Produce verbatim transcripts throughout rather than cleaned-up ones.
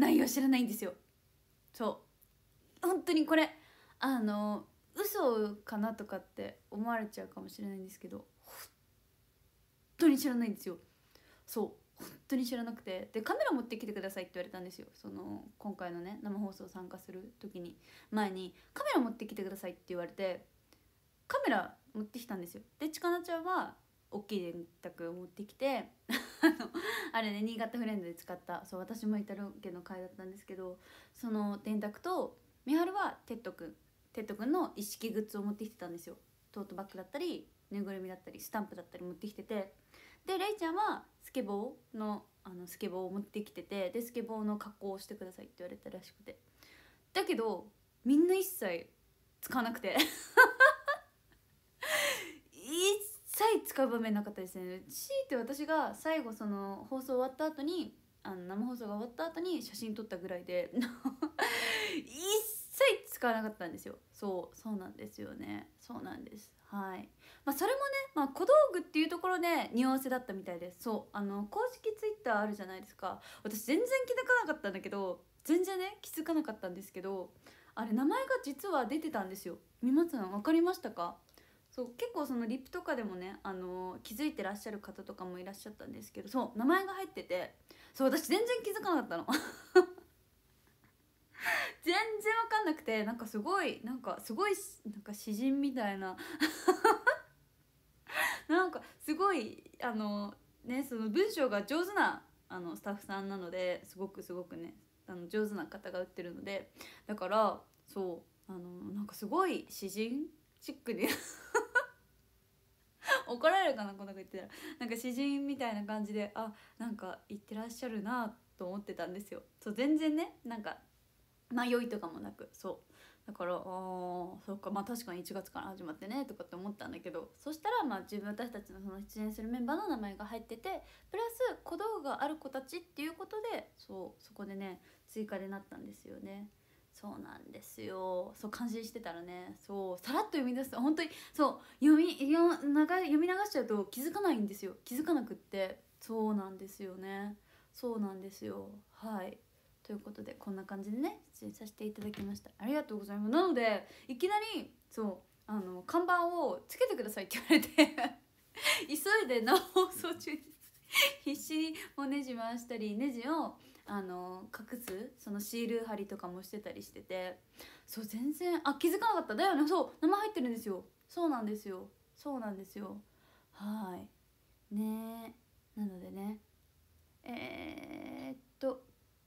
内容知らないんですよ。そう本当にこれあの嘘かなとかって思われちゃうかもしれないんですけど、本当に知らないんですよ。そう本当に知らなくて、でカメラ持ってきてくださいって言われたんですよ。その今回のね生放送参加する時に前にカメラ持ってきてくださいって言われて、カメラ持ってきたんですよ。でちかなちゃんは大きい電卓を持ってきてあのあれね新潟フレンドで使った、そう私もいたロケの回だったんですけど、その電卓とみはるはテッドくんテッドくんの一式グッズを持ってきてたんですよ。トートバッグだったりぬいぐるみだったりスタンプだったり持ってきてて、でレイちゃんはスケボーのあのスケボーを持ってきてて、でスケボーの格好をしてくださいって言われたらしくて、だけどみんな一切使わなくて一切使う場面なかったですね。強いて私が最後その放送終わった後にあの生放送が終わった後に写真撮ったぐらいで一切使わなかったんですよ。そうそうなんですよね。そうなんです。はい。まあそれもね、まあ、小道具っていうところで匂わせだったみたいです。そうあの公式ツイッターあるじゃないですか。私全然気づかなかったんだけど、全然ね気づかなかったんですけど、あれ名前が実は出てたんですよ。皆さん分かりましたか？そう結構そのリップとかでもね、あの気づいてらっしゃる方とかもいらっしゃったんですけど、そう名前が入ってて、そう私全然気づかなかったの全然わかんなくて、なんかすごいなんかすごいなんか詩人みたいななんかすごいあのねその文章が上手なあのスタッフさんなので、すごくすごくねあの上手な方が打ってるので、だからそうあのなんかすごい詩人チックに怒られるかなこんなこと言ってたら、なんか詩人みたいな感じで、あなんか言ってらっしゃるなと思ってたんですよ。そう全然ねなんか迷いとかもなく、そうだからあーそうか、まあ確かにいちがつから始まってねとかって思ったんだけど、そしたらまあ自分私たちのその出演するメンバーの名前が入ってて、プラス小道具がある子たちっていうことで、そうそこでね追加でなったんですよね。そうなんですよ。そう感心してたらね、そうさらっと読み出すと本当にそう読みよ長い読み流しちゃうと気づかないんですよ。気づかなくって、そうなんですよね。そうなんですよ。はいということでこんな感じでね出演させていただきました。ありがとうございます。なのでいきなりそうあの看板をつけてくださいって言われて急いで生放送中に必死にもうネジ回したり、ネジをあの隠すそのシール貼りとかもしてたりしてて、そう全然あ気づかなかった。だよね、そう生入ってるんですよ。そうなんですよ。そうなんですよ。はいねえ、なのでねえー、っと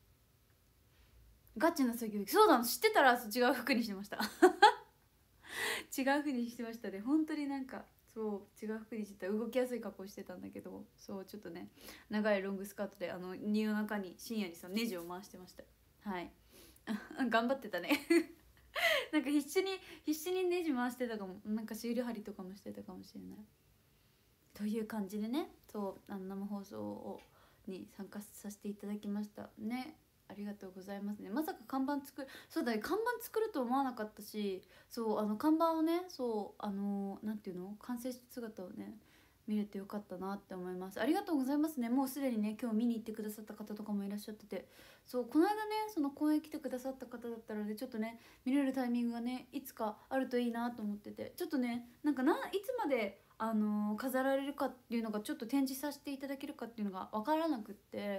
ガチの作業着、そうなの知ってたら違う服にしてました違う服にしてましたね。本当になんかそう違う服にしてた、動きやすい格好してたんだけど、そうちょっとね長いロングスカートであの夜中に深夜にそのネジを回してました。はい頑張ってたねなんか必死に必死にネジ回してたかも、なんかシール貼りとかもしてたかもしれないという感じでね、そうあの生放送をに参加させていただきましたね。ありがとうございますね。まさか看板作る、そうだね看板作ると思わなかったし、そうあの看板をねそうあのなんていうの完成した姿をね見れてよかったなって思います。ありがとうございますね。もうすでにね今日見に行ってくださった方とかもいらっしゃってて、そうこの間ねその公演来てくださった方だったので、ちょっとね見れるタイミングがねいつかあるといいなと思ってて、ちょっとねなんかないつまであのー飾られるかっていうのが、ちょっと展示させていただけるかっていうのが分からなくって、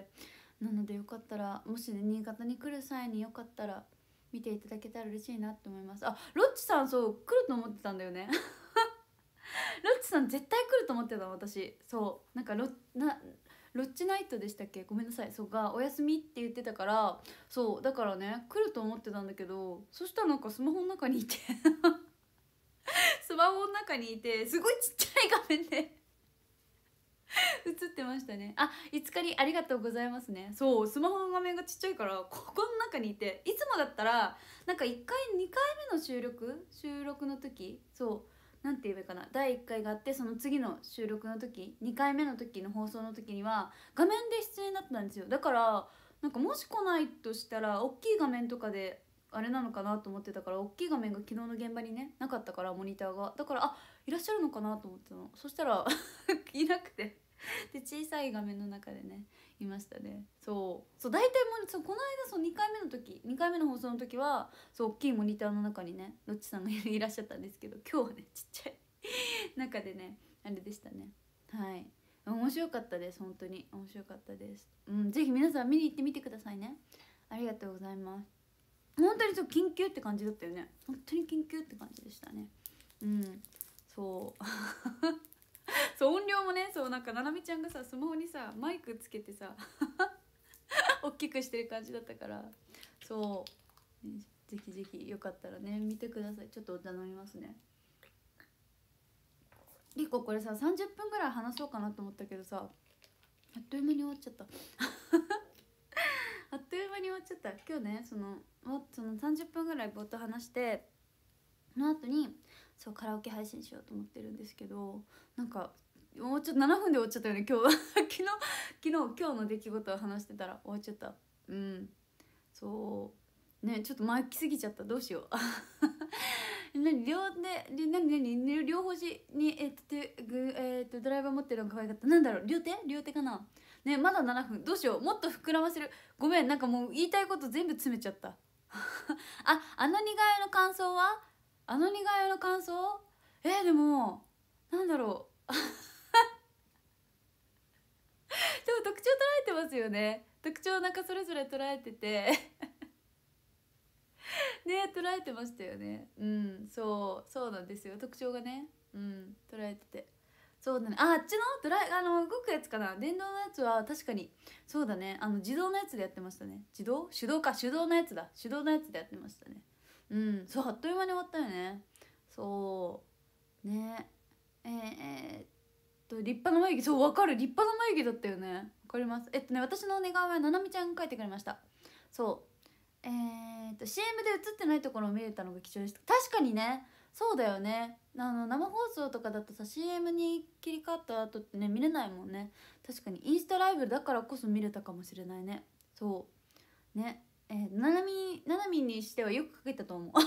なのでよかったらもしね新潟に来る際によかったら見ていただけたら嬉しいなって思います。あロッチさんそう来ると思ってたんだよねロッチさん絶対来ると思ってた私。そうなんかロなロッチナイトでしたっけ、ごめんなさい、そうがお休みって言ってたから、そうだからね来ると思ってたんだけど、そしたらなんかスマホの中にいてスマホの中にいてすごいちっちゃい画面で映ってましたね。あいつかりありがとうございますね。そうスマホの画面がちっちゃいからここの中にいて、いつもだったらなんかいっかいにかいめの収録収録の時、そうなんて言えばいいかな、だいいっかいがあってその次の収録の時にかいめの時の放送の時には画面で出演だったんですよ。だからなんかもし来ないとしたら大きい画面とかであれなのかなと思ってたから、大きい画面が昨日の現場にねなかったから、モニターがだからあいらっしゃるのかなと思ってたの。そしたらいなくてで小さい画面の中でねいましたね。そうそう大体もうそうこの間そうにかいめの時にかいめの放送の時はそう大きいモニターの中にねロッチさんがいらっしゃったんですけど、今日はねちっちゃい中でねあれでしたね。はい、面白かったです。本当に面白かったです。うん、ぜひ皆さん見に行ってみてくださいね。ありがとうございます。本当にそう緊急って感じだったよね。本当に緊急って感じでしたね。うんそうそう音量もね、そうなんかななみちゃんがさスマホにさマイクつけてさ大きくしてる感じだったから、そう、ね、ぜひぜひよかったらね見てください。ちょっとお茶飲みますね。結構これささんじゅっぷんぐらい話そうかなと思ったけどさ、あっという間に終わっちゃったあっという間に終わっちゃった。今日ねそのそのさんじゅっぷんぐらいぼーっと話して、その後にそうカラオケ配信しようと思ってるんですけど、なんかもうちょっとななふんで終わっちゃったよね今日は昨日昨日今日の出来事を話してたら終わっちゃった。うんそうね、ちょっと巻きすぎちゃった。どうしよう何両手で何何両肘にえっとぐえっとドライバー持ってるのが可愛かった。なんだろう両手両手かなね。まだななふん。どうしよう、もっと膨らませる。ごめん、なんかもう言いたいこと全部詰めちゃったああの似顔絵の感想はあの似顔絵の感想えー、でもなんだろうでも特徴捉えてますよね。特徴なんかそれぞれ捉えててね捉えてましたよね。うんそうそうなんですよ、特徴がねうん捉えてて。そうだね、ああっちのドライあの動くやつかな、電動のやつは確かにそうだね、あの自動のやつでやってましたね。自動手動か手動のやつだ手動のやつでやってましたね。うんそうあっという間に終わったよね。そうねえー、えー、っと立派な眉毛、そう分かる、立派な眉毛だったよね。わかります。えっとね私の寝顔はななみちゃんが描いてくれました。そうえー、っと シーエム で映ってないところを見れたのが貴重でした。確かにねそうだよね、あの生放送とかだとさ シーエム に切り替わった後ってね見れないもんね。確かにインスタライブだからこそ見れたかもしれないね。そうねえー、ななみななみにしてはよく描けたと思う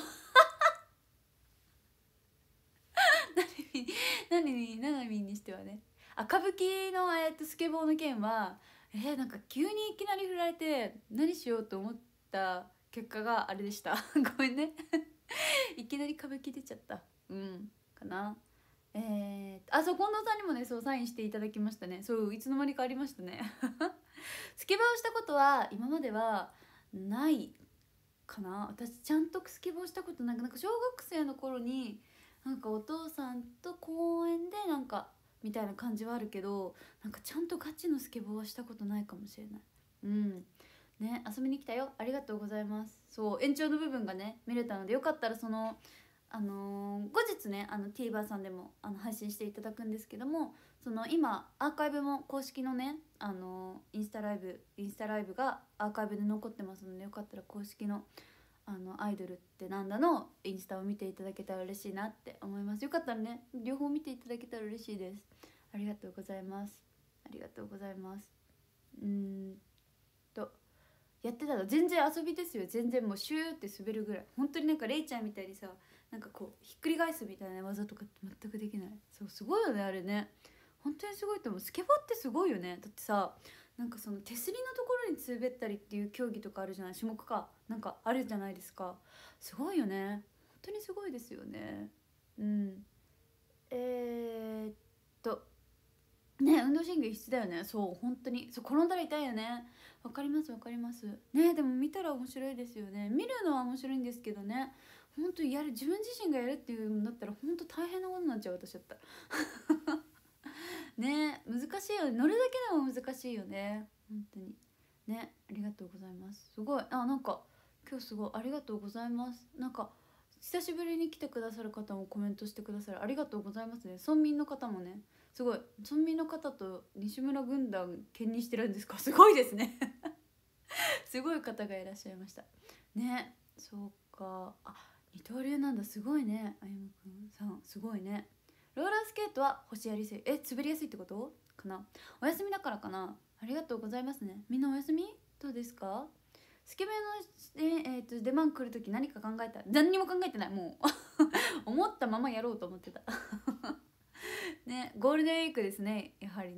何にななみにしてはね。あ歌舞伎の、えー、とスケボーの件はえー、なんか急にいきなり振られて何しようと思った結果があれでしたごめんねいきなり歌舞伎出ちゃったうんかな。えー、あそう近藤さんにもねそうサインしていただきましたね。そういつの間にかありましたねスケボーをしたことは今まではないかな。私ちゃんとスケボーしたことなく、なんか小学生の頃になんかお父さんと公園でなんかみたいな感じはあるけど、なんかちゃんとガチのスケボーはしたことないかもしれない。うんね遊びに来たよ、ありがとうございます。そう延長の部分がね見れたのでよかったらそのあのー後日ねあの TVer さんでもあの配信していただくんですけども、その今アーカイブも公式のねあのーインスタライブインスタライブがアーカイブで残ってますので、よかったら公式のあのアイドルってなんだのインスタを見ていただけたら嬉しいなって思います。よかったらね両方見ていただけたら嬉しいです。ありがとうございます。ありがとうございます。うーんとやってたら全然遊びですよ。全然もうシューって滑るぐらい。本当になんかレイちゃんみたいにさなんかこうひっくり返すみたいな技とかって全くできない。そうすごいよねあれね。本当にすごいと思う。スケボーってすごいよね。だってさなんかその手すりのところに滑ったりっていう競技とかあるじゃない、種目かなんかあるじゃないですか。すごいよね、本当にすごいですよね。うんえー、っとね運動神経必須だよね。そう本当にそう転んだら痛いよね。わかりますわかりますね。でも見たら面白いですよね。見るのは面白いんですけどね、本当にやる自分自身がやるっていうんだったら本当大変なことになっちゃう私だったらね難しいよね、乗るだけでも難しいよね本当にね。ありがとうございます。すごいあなんか今日すごいありがとうございます。なんか久しぶりに来てくださる方もコメントしてくださる、ありがとうございますね。村民の方もねすごい、村民の方と西村軍団兼任してるんですか、すごいですねすごい方がいらっしゃいましたね。そうかあ二刀流なんだ、すごいね。あゆむくんさんすごいね。ローラースケートは星やりやすい、え滑りやすいってことかな。お休みだからかな。ありがとうございますね。みんなお休みどうですか。スケベの、えー、と出番来る時何か考えた。何にも考えてない、もう思ったままやろうと思ってたねゴールデンウィークですねやはりね。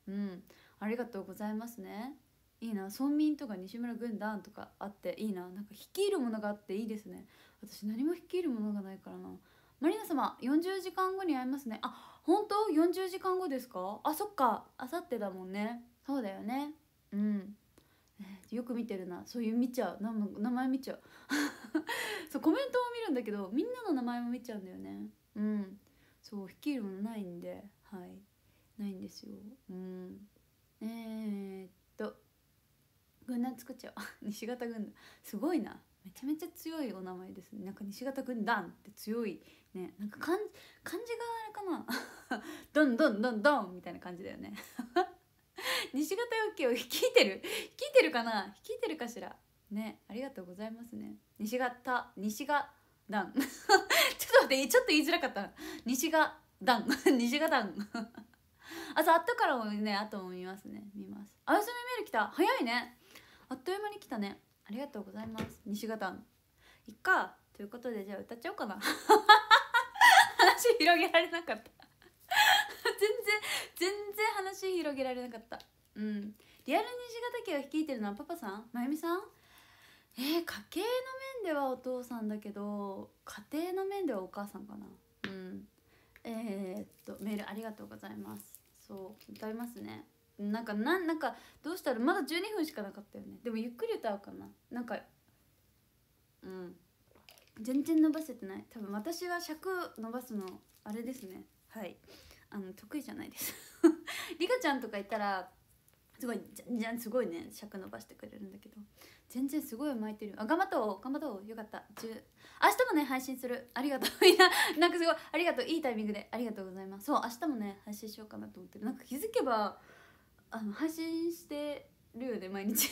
うん、ありがとうございますね。いいな、村民とか西村軍団とかあっていいな。なんか率いるものがあっていいですね。私何も率いるものがないからな。マリナ様よんじゅうじかんごに会いますね。あ、本当よんじゅうじかんごですか？あ、そっか、あさってだもんね。そうだよね。うん、えーよく見てるな。そういう見ちゃう、名名前見ちゃうそうコメントも見るんだけど、みんなの名前も見ちゃうんだよね。うん、そう率いるものないんで、はい、ないんですよ。うん、えー、っと軍団作っちゃう西方軍団すごいな。めちゃめちゃ強いお名前ですね。なんか西方軍団って強いね。なんか漢漢字があれかなドンドンドンドンみたいな感じだよね西方余計を率いてる率いてるかな、率いてるかしらね。ありがとうございますね。西方西が団ちょっと待って、ちょっと言いづらかったな。西が団西が団あ、そう、後からもね、後も見ますね。見ます。あやすみメール来た。早いね。あっという間に来たね。ありがとうございます。西方いっか。ということで、じゃあ歌っちゃおうかな話広げられなかった全然全然話広げられなかった。うん。リアル西方家を率いてるのはパパさん、まゆみさん。えー、家計の面ではお父さんだけど、家庭の面ではお母さんかな。うん。えー、っとメールありがとうございます。そう歌いますね。なんかなんなんかどうしたらまだじゅうにふんしかなかったよね。でもゆっくり歌うかな。なんかうん全然伸ばせてない。多分私は尺伸ばすのあれですね。はい、あの得意じゃないですリカちゃんとかいたらすごいじゃじゃんすごいね尺伸ばしてくれるんだけど、全然すごい巻いてる。あ、頑張とう頑張とう。よかった。じゅう明日もね配信する。ありがとうみんな。なんかすごいありがとう。いいタイミングでありがとうございます。そう明日もね配信しようかなと思ってる。なんか気づけばあの配信してるよね毎日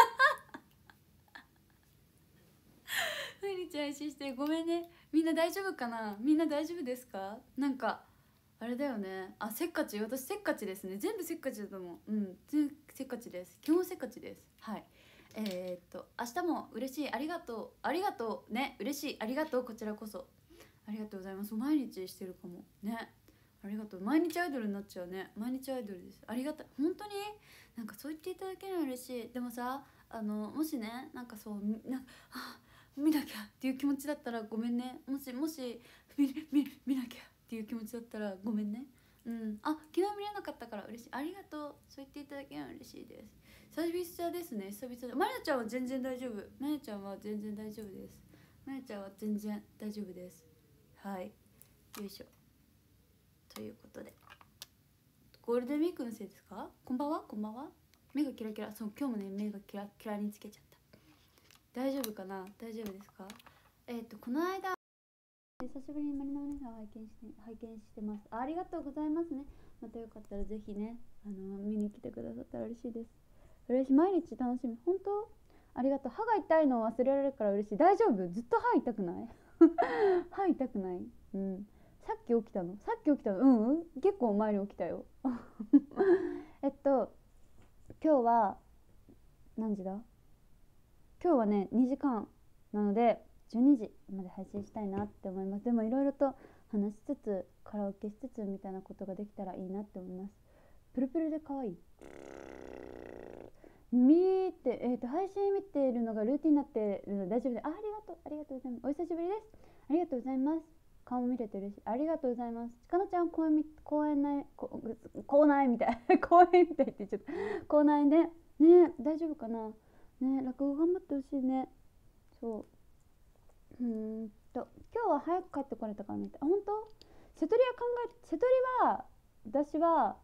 毎日配信してごめんね。みんな大丈夫かな。みんな大丈夫ですか。なんかあれだよね。あ、せっかち。私せっかちですね。全部せっかちだと思う。うん、全せっかちです。基本せっかちです。はい。えー、っと明日も嬉しい。ありがとうありがとうね。嬉しい。ありがとう。こちらこそありがとうございます。毎日してるかもね。ありがとう。毎日アイドルになっちゃうね。毎日アイドルです。ありがたい。本当になんかそう言っていただけるの嬉しい。でもさ、あのもしね、なんかそうなんかあ見なきゃっていう気持ちだったらごめんね。もしもし見見見なきゃっていう気持ちだったらごめんね。うん、あ、昨日見れなかったから嬉しい。ありがとう。そう言っていただけるの嬉しいです。久々ですね。久々で。まやちゃんは全然大丈夫。まやちゃんは全然大丈夫です。まやちゃんは全然大丈夫です。はい。よいしょ。ということで。ゴールデンウィークのせいですか。こんばんは。こんばんは。目がキラキラ。そう、今日もね、目がキラキラにつけちゃった。大丈夫かな。大丈夫ですか。えっ、ー、と、この間。久しぶりにマリナお姉さんを拝見して拝見してます。ありがとうございますね。またよかったらぜひね、あの見に来てくださったら嬉しいです。嬉しい。毎日楽しみ。本当ありがとう。歯が痛いのを忘れられるから嬉しい。大丈夫。ずっと歯痛くない歯痛くない。うん。さっき起きたのさっき起きたのうん、うん、結構前に起きたよえっと今日は何時だ。今日はねにじかんなのでじゅうにじまで配信したいなって思います。でもいろいろと話しつつカラオケしつつみたいなことができたらいいなって思います。プルプルで可愛い。見て、えー、と配信見ているのがルーティンになっているので大丈夫です。あ、ありがとうありがとうございます。お久しぶりです。ありがとうございます。顔見れて嬉しい。ありがとうございます。ちかなちゃん公園公園内公内みたい公園みたいって言っちゃった公内ね。ね大丈夫かなね。落語頑張ってほしいね。そううーんと今日は早く帰ってこれたからね。あ、本当瀬戸りは考え瀬戸りは私は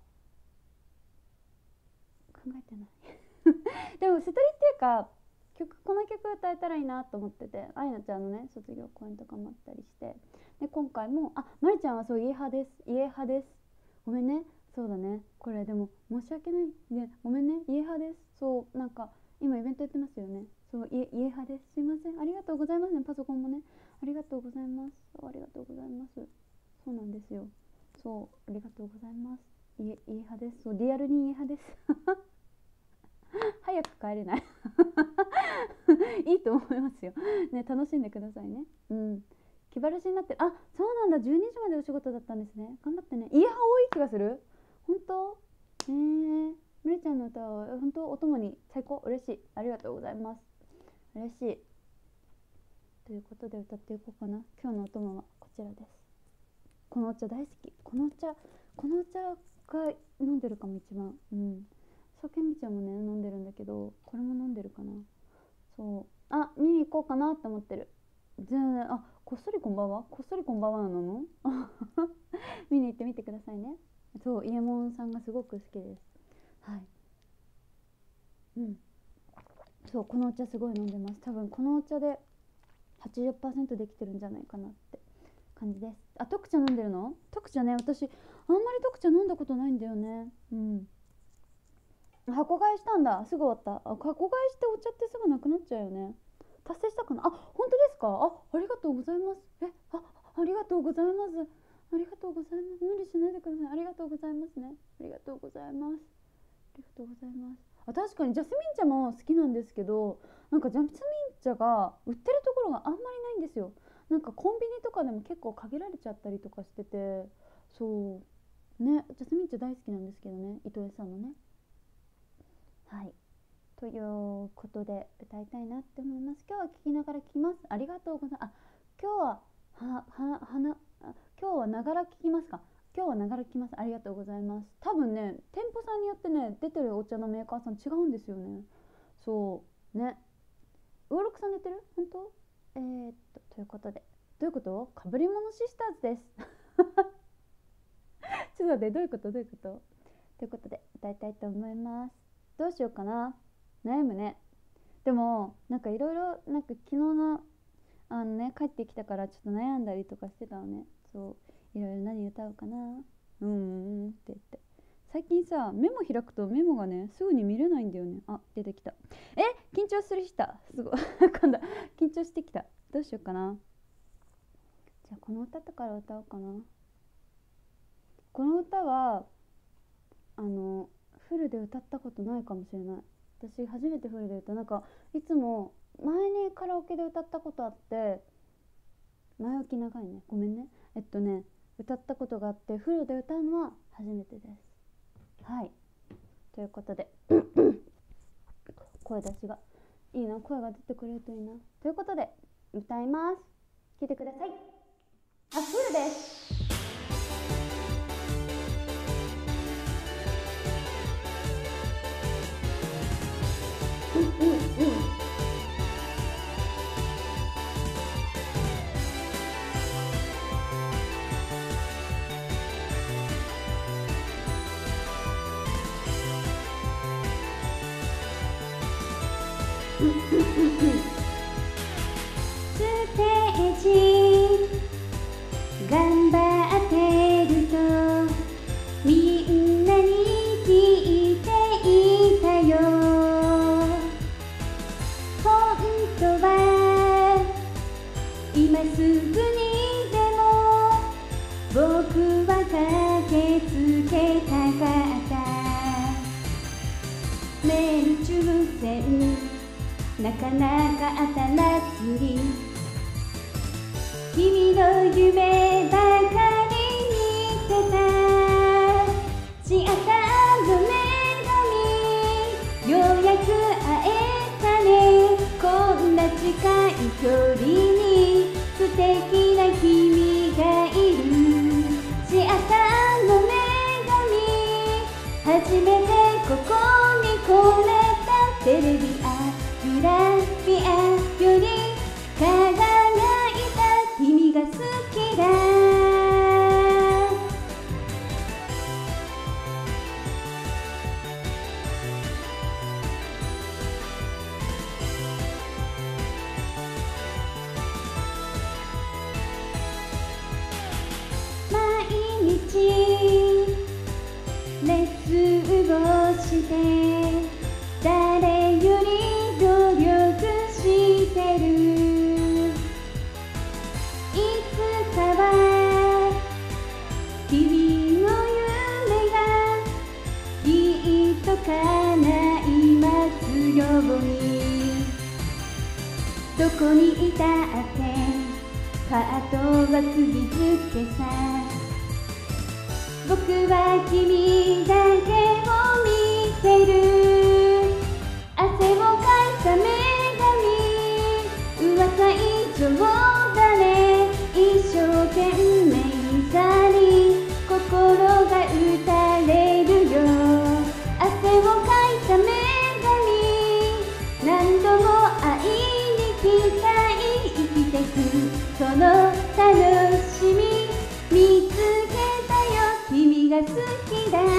考えてないでも瀬戸りっていうか曲この曲歌えたらいいなと思ってて、あいなちゃんのね卒業公演とかもあったりして、で今回もあまりちゃんはそう家派です家派です。ごめんね。そうだね、これでも申し訳ないね。ごめんね、家派です。そうなんか今イベントやってますよね。そう家家派です。すいません。ありがとうございますね。パソコンもねありがとうございます。ありがとうございます。そうなんですよ。そうありがとうございます。家家派です。そうリアルに家派です早く帰れないいいと思いますよね。楽しんでくださいね。うん、気晴らしになってる。あ、そうなんだ。じゅうにじまでお仕事だったんですね。頑張ってね。家派多い気がする。本当えー、みるちゃんの歌は本当お供に最高、嬉しい、ありがとうございます。嬉しい。ということで歌っていこうかな。今日のお供はこちらです。このお茶大好き。このお茶このお茶が飲んでるかも一番。うん。そうけみちゃんもね飲んでるんだけど、これも飲んでるかな。そう、あ、見に行こうかなって思ってる。じゃあ、あ、こっそりこんばんは、こっそりこんばんはなの見に行ってみてくださいね。そう、伊右衛門さんがすごく好きです。はい。うん。そう、このお茶すごい飲んでます。多分このお茶で はちじゅっパーセント できてるんじゃないかなって感じです。あ、特茶飲んでるの？特茶ね、私あんまり特茶飲んだことないんだよね。うん。箱買いしたんだ。すぐ終わった。あ、箱買いしてお茶ってすぐなくなっちゃうよね。達成したかなあ、本当ですか？あ、ありがとうございます。え、あ、ありがとうございます。ありがとうございます。無理しないでください。ありがとうございますね。ありがとうございます。ありがとうございます。あ、確かにジャスミン茶も好きなんですけど、なんかジャスミン茶が売ってるところがあんまりないんですよ。なんかコンビニとかでも結構限られちゃったりとかしてて、そうね、ジャスミン茶大好きなんですけどね、伊藤屋さんのね。はい、ということで歌いたいなって思います。今日は聞きながら聞きます。ありがとうございます。あ、今日ははははなあ今日はながら聞きますか。今日はながら聞きます。ありがとうございます。多分ね、店舗さんによってね、出てるお茶のメーカーさん違うんですよね。そうね。魚六さん出てる？本当？えー、っとということで、どういうこと？かぶり物シスターズです。ちょっと待って、どういうこと？どういうこと？ということで歌いたいと思います。どうしようかな。悩むね。でもなんかいろいろ、なんか昨日のあのね帰ってきたからちょっと悩んだりとかしてたのね。そういろいろ何歌うかな、うんうんって言って、最近さメモ開くとメモがねすぐに見れないんだよね。あ、出てきた。え、緊張するしたすごい今度緊張してきた。どうしようかな。じゃあこの歌とから歌おうかな。この歌はあのフルで歌ったことないかもしれない。私初めてフルで歌う。なんかいつも前にカラオケで歌ったことあって、前置き長いね、ごめんね。えっとね歌ったことがあって、フルで歌うのは初めてです。はい、ということで声出しがいいな、声が出てくれるといいな。ということで歌います。聴いてください。あ、フルです。うんうんうん。ステージ頑張ってるとみんなに聞いていたよ。本当は今すぐにでも僕は駆けつけたかった。メール抽選なかなか当たらずに、君の夢ばかり見てた。シアターの女神、ようやく会えたね。こんな近い距離に素敵な君がいる。シアターの女神、初めてここに来れた。テレビグラビアより輝いた君が好きだ。毎日レッスンをして誰より努力してる。いつかは君の夢がきっと叶いますように。どこにいたってパートは釘付けさ。僕は君だけを見てる。汗をかいた女神、噂以上だね。一生懸命さに心が打たれるよ。汗をかいた女神、何度も会いに来たい。生きてくその楽しみ見つけたよ。君が好きだ。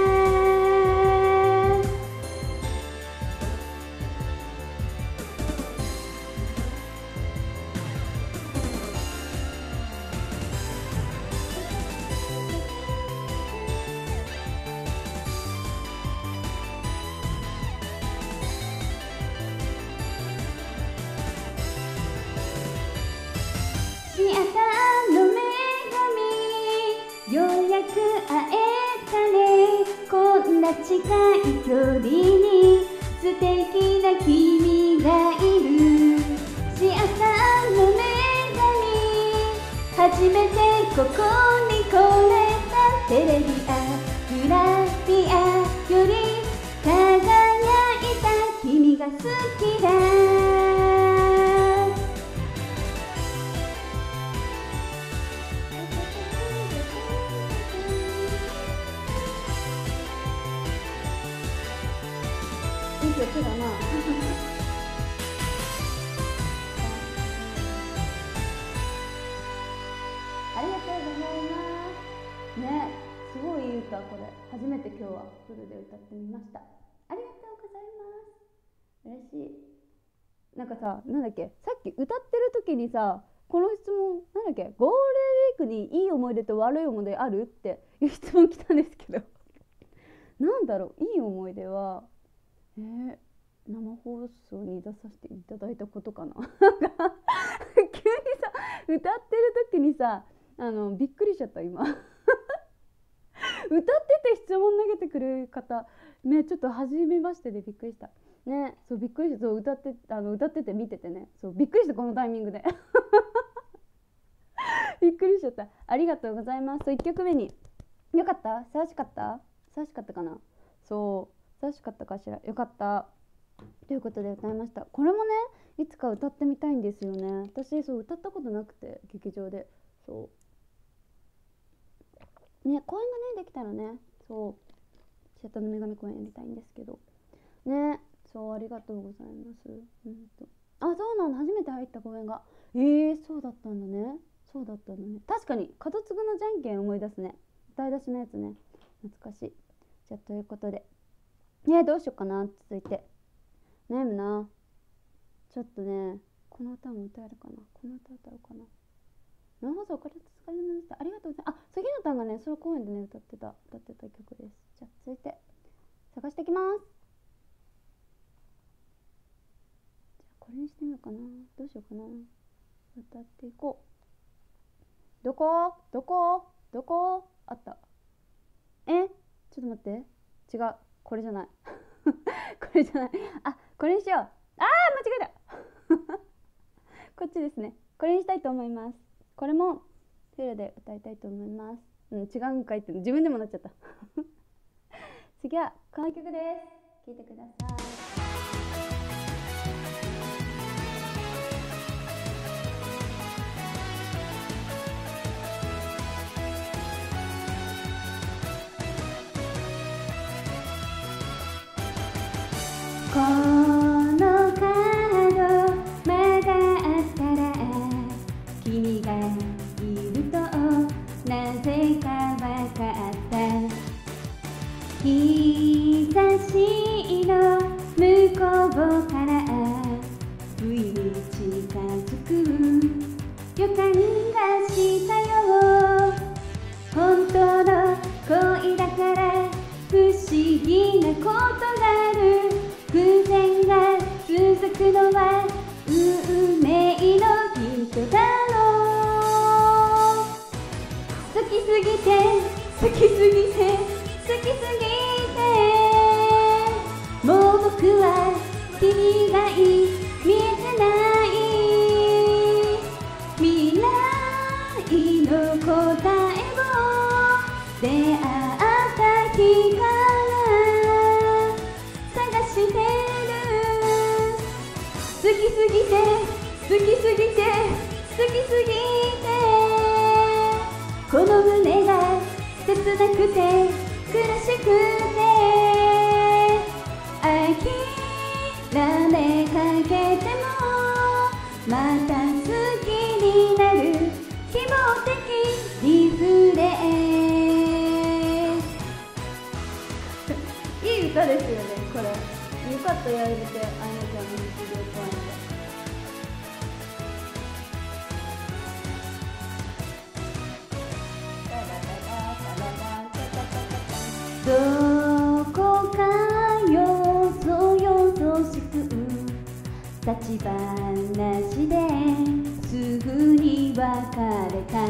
シアターの女神、ようやく会えたね。こんな近い距離に素敵な君がいる。シアターの女神、初めてここに来れた。テレビアグラビアより輝いた君が好きだ。いい曲だな。ありがとうございます。ね、すごいいい歌これ。初めて今日はフルで歌ってみました。ありがとうございます。嬉しい。なんかさ、なんだっけ、さっき歌ってる時にさ、この質問、なんだっけ、ゴールデンウィークにいい思い出と悪い思い出あるっていう質問来たんですけどなんだろう、いい思い出はえー、生放送に出させていただいたことかな急にさ歌ってる時にさあのびっくりしちゃった今歌ってて質問投げてくれる方ね、ちょっと初めましてでびっくりしたね。そうびっくりして、そう歌ってあの歌ってて見ててね、そうびっくりした、このタイミングでびっくりしちゃった。ありがとうございます。そういっきょくめによかった？優しかった？優しかったかな。そう優しかったかしら。よかったということで歌いました。これもね、いつか歌ってみたいんですよね。私そう歌ったことなくて、劇場でそうね、公演がねできたらね、そうシアターの女神公演やりたいんですけどね。そうありがとうございます。うんとあ、そうなんだ、初めて入った公演が。えー、そうだったんだね。そうだったんだね。確かに門継のじゃんけん思い出すね。歌い出しのやつね、懐かしい。じゃあということでね、どうしようかな。続いて悩むな。ちょっとね、この歌も歌えるかな。この歌歌うかな。生放送これ使いました。ありがとうございます。あ、杉野さんがね、ソロ公演でね歌ってた歌ってた曲です。じゃあ続いて探していきます。じゃあこれにしてみようかな。どうしようかな。歌っていこう。どこどこどこあった。え、ちょっと待って、違う、これじゃないこれじゃない。あ、これにしよう。あー、間違えたこっちですね。これにしたいと思います。これもフルで歌いたいと思います。うん、違うんかいって自分でもなっちゃった次はこの曲です。聴いてください。この角曲がったら君がいるとなぜかわかった。日差しの向こうから不意に近づく予感がしたよ。本当の恋だから不思議なことがある。偶然が続くのは運命の人だろう。好きすぎて好きすぎて好きすぎてもう僕は君以外見えてない。未来の答えを出会う好きすぎて好きすぎて好きすぎてこの胸が切なくて苦しくて諦めかけてもまた好きになる希望的リフレいい歌ですよねこれ。よかったやれてあやちゃんの実力はどこかよそよそしく立ち話ですぐに別れた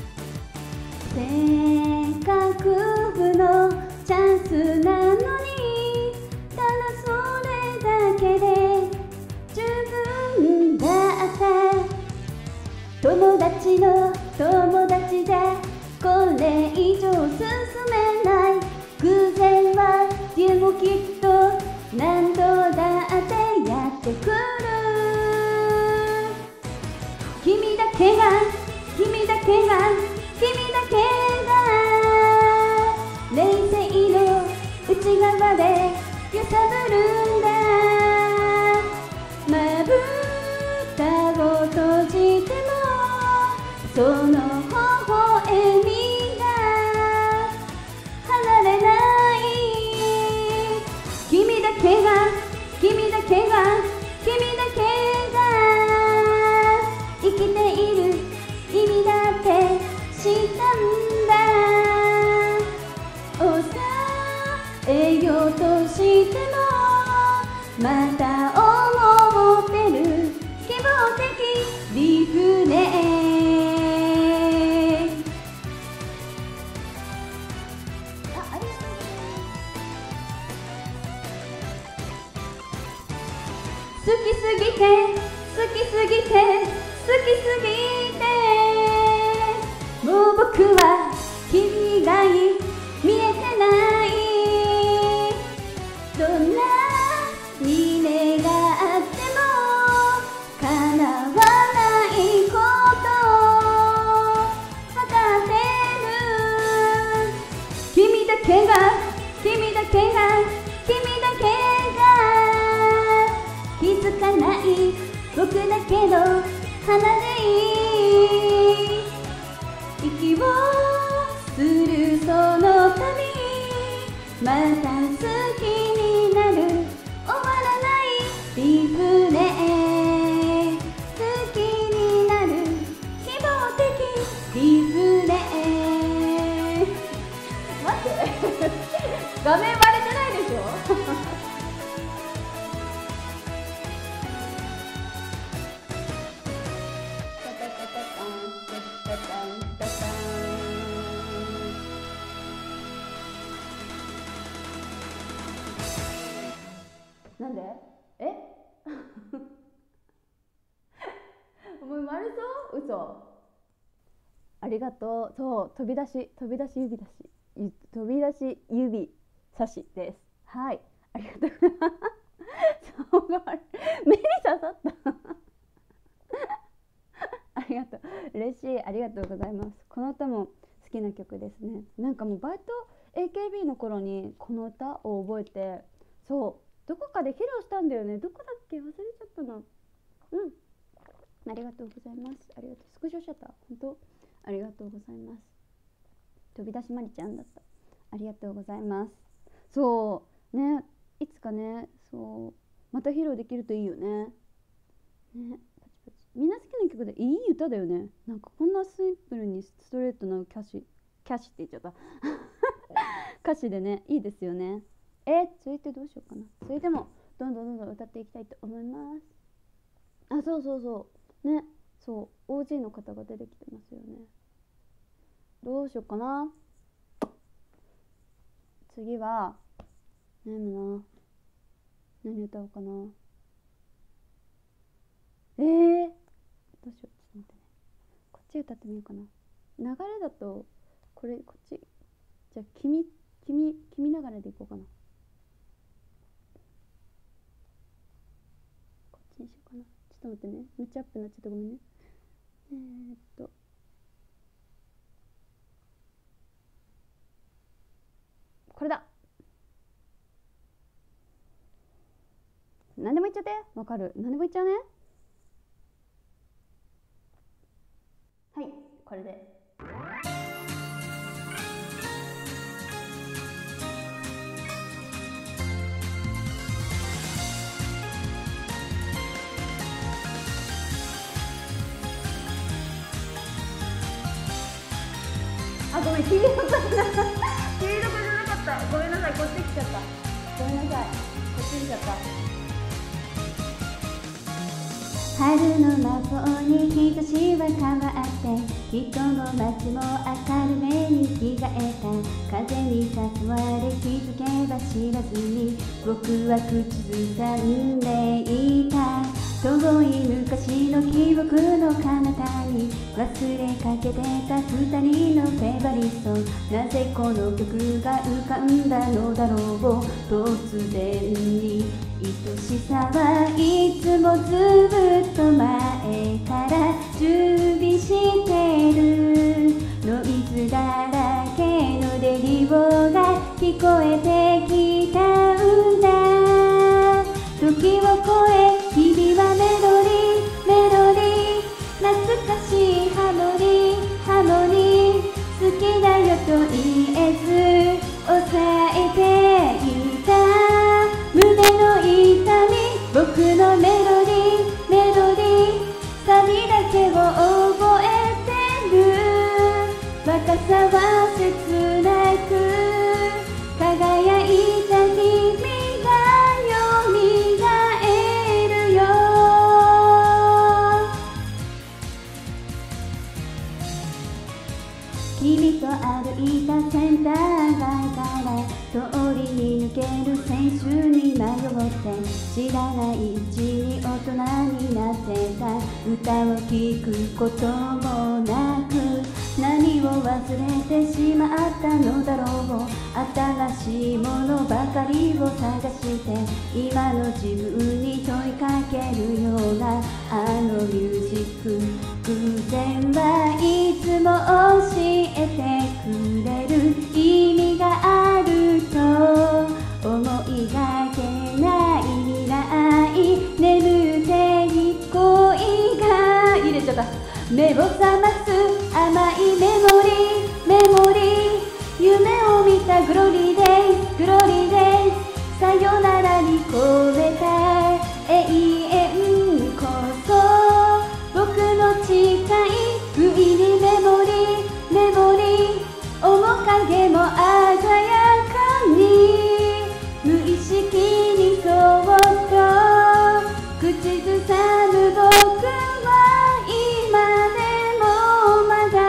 せっかく負のチャンスなのにただそれだけで十分だった友達の友達じゃこれ以上進めない偶然はでもきっと何度だってやってくる君だけが君だけが君だけが冷静の内側で揺さぶるんだまぶたを閉じてもその微笑みが離れない君だけが君だけが君だけが生きている意味だって知ったんだ抑えようとしてもまた思ってる希望的リフレ好きすぎて好きすぎて好きすぎてもう僕は君以外見えてないどんなに願っても叶わないこと分かってる君だけが君だけが君だけが気づかない僕だけの花でいい息をするその度また好きになる終わらないリフレ好きになる希望的リフレ待って画面割れてないでしょなんでえもう割れそう嘘ありがとうそう飛び出し飛び出し指出し飛び出し指差しですはいありがとうございますそう目に刺さったありがとう嬉しいありがとうございますこの歌も好きな曲ですねなんかもうバイト エーケービー の頃にこの歌を覚えてそうどこかで披露したんだよねどこだっけ忘れちゃったなうんありがとうございますありがとうスクショしちゃった本当ありがとうございます飛び出しまりちゃんだったありがとうございますそうねいつかねそうまた披露できるといいよねねパチパチみんな好きな曲でいい歌だよねなんかこんなシンプルにストレートなキャシキャシって言っちゃった歌詞でねいいですよねえ続いてどうしようかなそれでもどんどんどんどん歌っていきたいと思いますあそうそうそうねそう オージー の方が出てきてますよねどうしようかな次は悩むな何歌おうかなえー、どうしようちょっと待ってねこっち歌ってみようかな流れだとこれこっちじゃあ君君君流れでいこうかなこっちちにしようかな。ちょっと待ってね、めっちゃアップになっちゃったごめんね。えー、っとこれだ。何でも言っちゃって。わかる。何でも言っちゃうね。はい、これで。あ、ごめん、黄色かな。黄色かじゃなかった。ごめんなさい、こっち来ちゃった。ごめんなさい、こっち来ちゃった。春の魔法に日差しは変わって人も街も明るめに着替えた。風に誘われ気づけば知らずに僕は口ずさんでいた。遠い昔の記憶の彼方に忘れかけてた二人のフェイバリット。なぜこの曲が浮かんだのだろう。突然に愛しさはいつもずっと前から準備してる。ノイズだらけのレディオが聞こえてきたんだ。時を超え日々はメロディーメロディー。懐かしいハモリハモリ。好きだよと言えず抑えていた胸の痛み。僕のメロディーメロディー。サビだけを覚えてる。若さは切なく輝いた日々がよみがえるよ。君と歩いたセンター街から通りに抜ける青春に迷って知らないうちに大人になってた。歌を聴くこともなく何を忘れてしまったのだろう。新しいものばかりを探して今の自分に問いかけるようなあのミュージック。偶然はいつも教えてくれる意味があると思いがけない未来。眠っていく恋が入れちゃった。目を覚ます甘いメモリーメモリー。夢を見たグロリーデイズグロリーデイズ。さよならに込めた永遠こそ僕の誓い。不意にメモリーメモリー。面影も鮮やかに無意識にそっと口ずさむ僕は今でもまだ。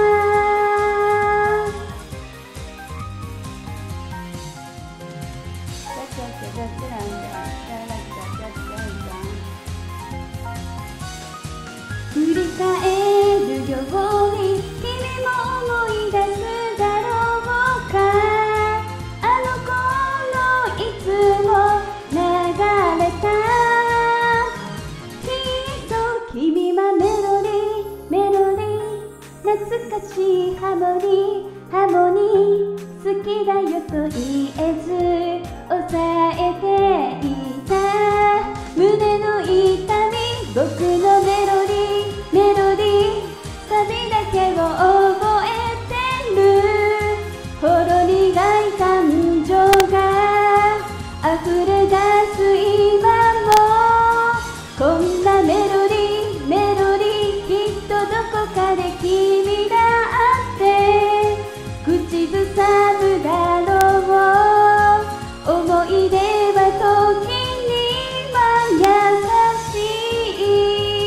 振り返るように君も思い出すだろうか。あの頃いつも流れたきっと君はメロディーメロディー。懐かしいハモリーハモニー。好きだよと言えず抑えていた胸の痛み。僕のメロディーメロディー。サビだけを覚えてる。ほろ苦い感情が溢れ出す今もこんなメロディーメロディー。きっとどこかで君だって口ずさむだろう。思い出は時には優しい。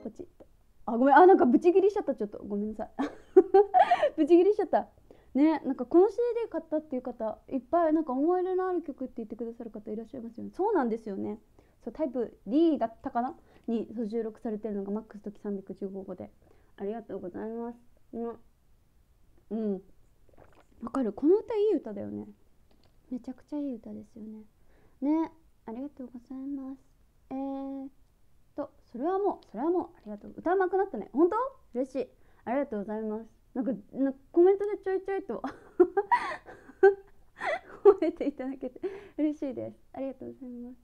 ポチッと。あ、ごめん、あ、なんかブチギリしちゃった。ちょっとごめんなさい。ブチギリしちゃったね。なんかこの シーディー 買ったっていう方いっぱい、なんか思い入れのある曲って言ってくださる方いらっしゃいますよね。そうなんですよね。そうタイプ ディー だったかなにそう収録されてるのがマックス時さんびゃくじゅうごごで、ありがとうございます。うんうんわかる。この歌いい歌だよね。めちゃくちゃいい歌ですよね。ね、ありがとうございます。えーっとそれはもうそれはもうありがとう。歌うまくなったね。本当嬉しい。ありがとうございます。なんかなコメントでちょいちょいと褒めていただけて嬉しいです。ありがとうございます。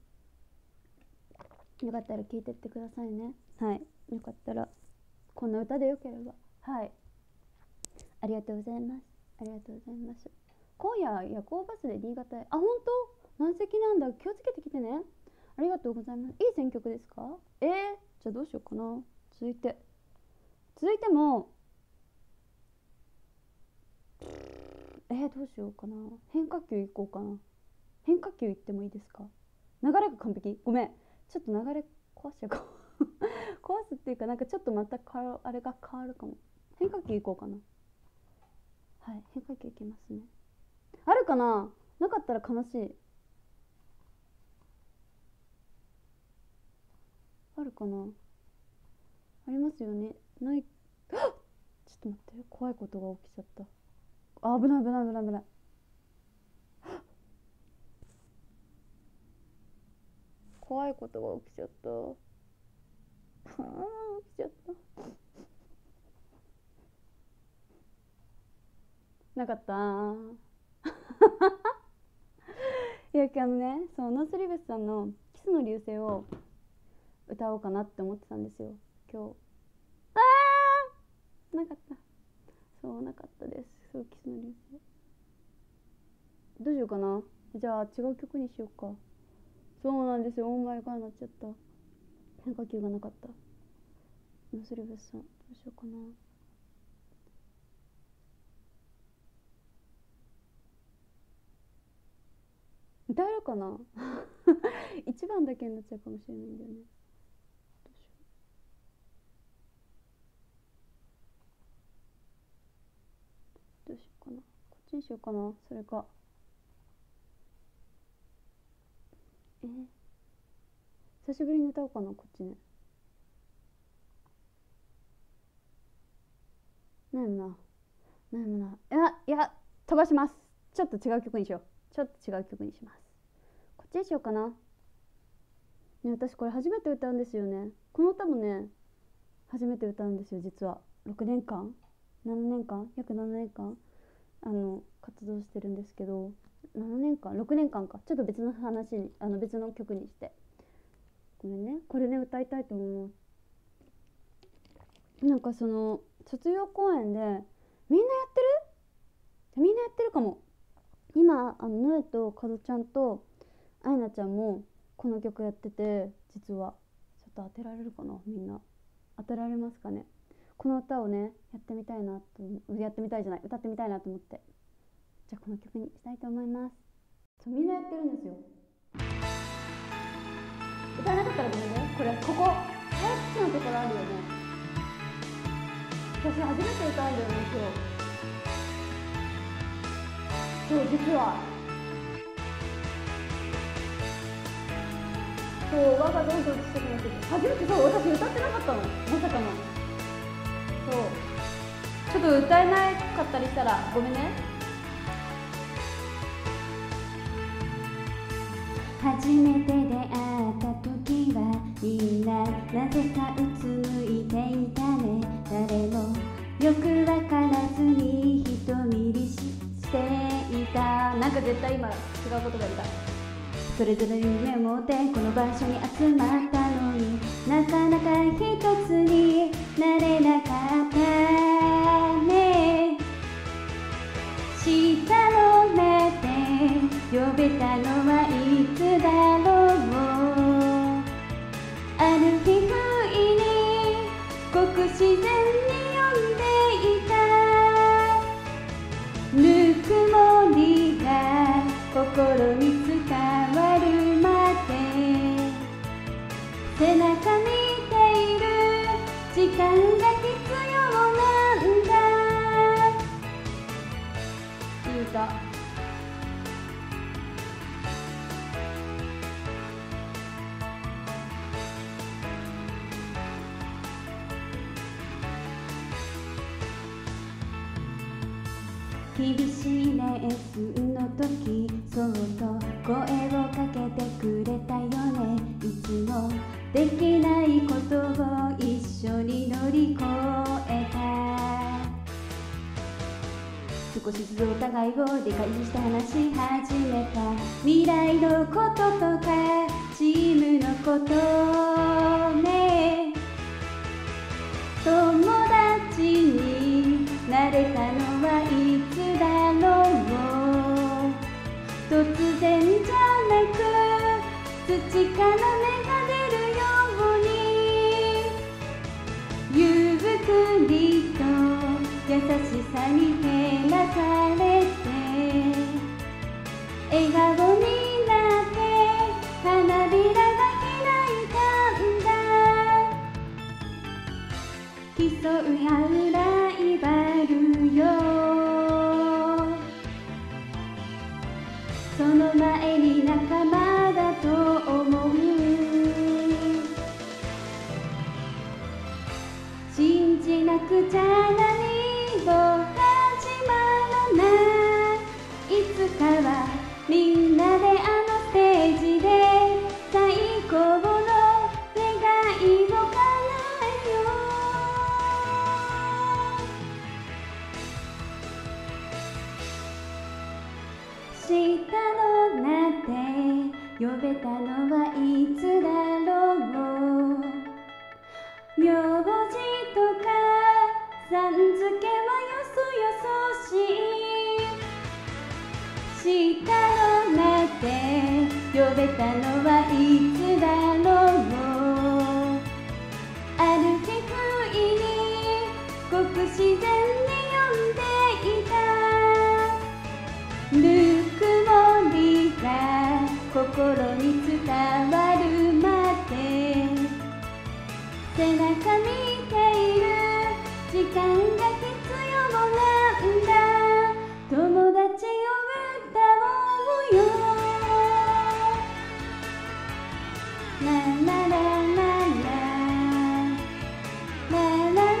よかったら聞いてってくださいね。はい、よかったらこんな歌でよければ、はい、ありがとうございます。ありがとうございます。今夜夜行バスで新潟へ。あ、本当満席なんだ。気をつけてきてね。ありがとうございます。いい選曲ですか？えー、じゃあどうしようかな。続いて続いてもえー、どうしようかな。変化球いこうかな。変化球いってもいいですか？流れが完璧。ごめん、ちょっと流れ壊しちゃうかも壊すっていうか、なんかちょっとまたかあれが変わるかも。変化球いこうかな。はい、変化球いきますね。あるかな。なかったら悲しい。あるかな。ありますよね。ない。ちょっと待って、怖いことが起きちゃった。あ、危ない危ない危ない危ない。怖いことが起きちゃった。あー、起きちゃった。なかったーいや、あのね、そうノースリーブスさんの「キスの流星」を歌おうかなって思ってたんですよ今日。あー、なかった。そうなかったです。そうキスの流星どうしようかな。じゃあ違う曲にしようか。そうなんですよ。オーマイガーになっちゃった。変化球がなかった。ノースリーブスさんどうしようかな。歌えるかな一番だけになっちゃうかもしれないんだよね。どうしようどうしようかな。こっちにしようかな。それかえー、久しぶりに歌おうかな。こっちね。悩むな悩むな。いやいや飛ばします。ちょっと違う曲にしよう。ちょっと違う曲にします。こっちにしようかな。ね、私これ初めて歌うんですよね。この歌もね初めて歌うんですよ実は。ろくねんかんななねんかん約ななねんかんあの活動してるんですけど、ななねんかんろくねんかんか。ちょっと別の話にあの別の曲にしてごめんね。これね歌いたいと思います。なんかその卒業公演でみんなやってるみんなやってるかも。今あのノエとカドちゃんとアイナちゃんもこの曲やってて、実はちょっと当てられるかな。みんな当てられますかね。この歌をねやってみたいなとやってみたいじゃない歌ってみたいなと思って、じゃあこの曲にしたいと思います。そうみんなやってるんですよ。歌えなかったらごめんね。これここ早口のところあるよね。私初めて歌うんだよね今日。そう実はそう輪がどんどん小さくなってて、初めてそう私歌ってなかったのまさかの。そうちょっと歌えなかったりしたらごめんね。初めて出会った時はみんななぜかうつむいていたね。誰もよくわからずに人見りしていた。なんか絶対今違うことが言った。それぞれ夢を持ってこの場所に集まったのになかなか一つになれなかったね。下の名で呼べたのはいつだろう。ある日不意にごく自然に呼んでいた。ぬくもりが心に伝わるまで背中見ている時間が必要なんだ。いい歌。厳しいレッスンの時、そっと声をかけてくれたよね。いつもできないことを一緒に乗り越えた。少しずつお互いを理解して話し始めた。未来のこととかチームのことね。友達になれたのはいつだろう。突然じゃなく土から芽が出るように、ゆっくりと優しさに照らされて、笑顔になって花びらが開いたんだ。競い合うライバルよ、その前に仲間だと思う。信じなくちゃ何も始まらない。いつかはみんなであのステージで最高の願いを叶えよう。下の名で呼べたのはいつだろう。名字とかさん付けはよそよそしい。下の名で呼べたのはいつだろう。ある日不意にごく自然に呼んでいた。ぬくもりが心に伝わるまで、背中見ている時間が必要なんだ。友達を歌おうよ。ララララララララララ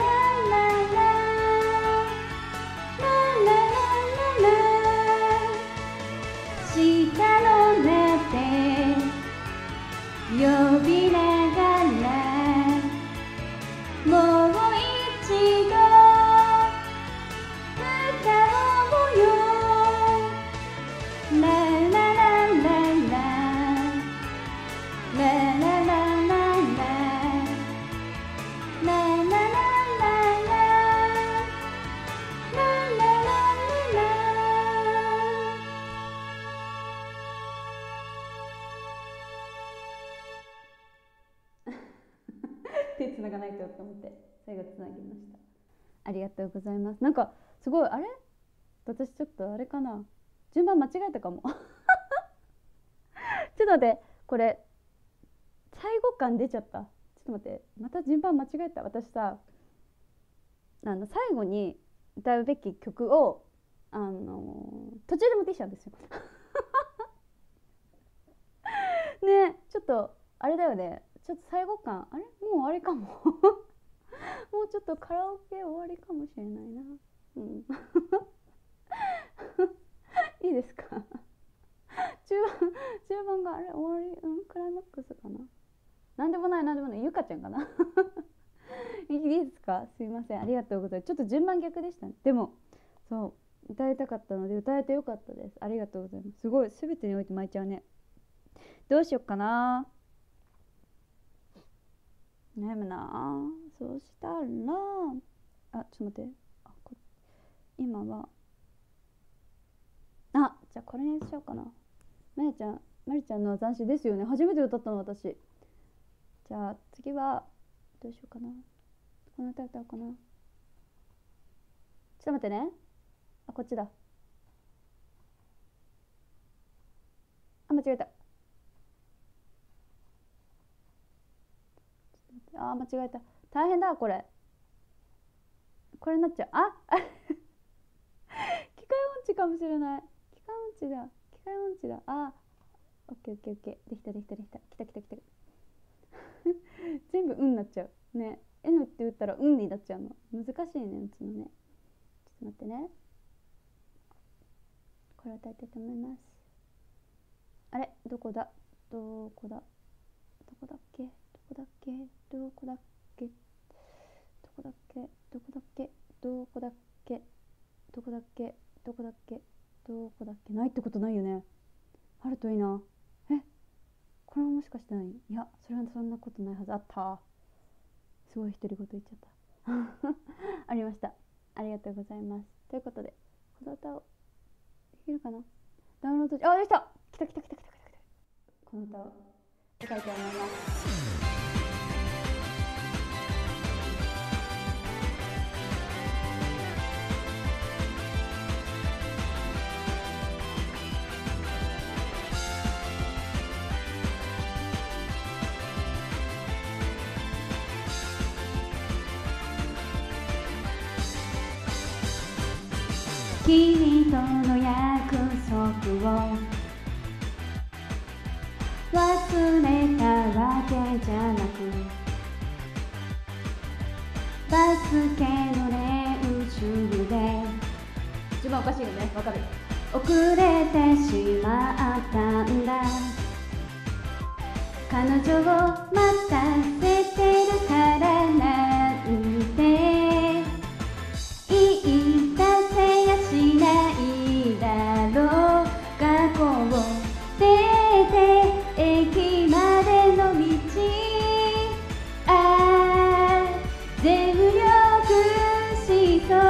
ラララ。下の名で呼びながら、もう一度歌おうよ。ララララララララララララララララ手つながないとと思って最後つなぎました。ありがとうございます。なんかすごい、あれ私ちょっとあれかな、順番間違えたかもちょっと待って、これ最後感出ちゃった。ちょっと待って、また順番間違えた。私さ、あの最後に歌うべき曲をあの途中で持ってきちゃうんですよね、ちょっとあれだよね、ちょっと最後感、あれもう終わりかももうちょっとカラオケ終わりかもしれないな。うんいいですか中盤中盤があれ終わり、うん、クライマックスかな、なんでもないなんでもない、ゆかちゃんかないいですか、すいません、ありがとうございます。ちょっと順番逆でしたね。でもそう歌いたかったので歌えてよかったです。ありがとうございます。すごい全てにおいて巻いちゃうね。どうしよっかな、悩むな。そうしたら、あ、ちょっと待って、あこ今はあ、じゃあこれにしようかな。まりちゃん、まりちゃんの斬新ですよね。初めて歌ったの私。じゃあ次はどうしようかな。この歌歌おうかな。ちょっと待ってね。あ、こっちだ。あ、間違えた。あ、間違えた。 大変だこれ。これになっちゃう。あ機械音痴かもしれない。機械音痴だ。機械音痴だ。あ、オッケーオッケーオッケー。できたできたできた。きたきたきた。全部うんになっちゃう。ね。N って打ったらうんになっちゃうの。難しいね、打つのね。ちょっと待ってね。これを歌いたいと思います。あれ、どこだどこだどこだっけどこだっけどこだっけどこだっけどこだっけどこだっけどこだっけどこだっけどこだっけないってことないよね。あるといいな。え、これはもしかしてない？いや、それはそんなことないはず。あった。すごい独り言言っちゃったありました。ありがとうございます。ということで、この歌をできるかな。ダウンロード、あ、できた。来た来た来た来た来た来た。この歌を歌いたいと思います。君との約束を忘れたわけじゃなく、バスケの練習で自分おかしいよね、わかる。遅れてしまったんだ。彼女を待たせてるからなんて言い出せやしないだろう。学校を出て駅までの道、ああ全力疾走、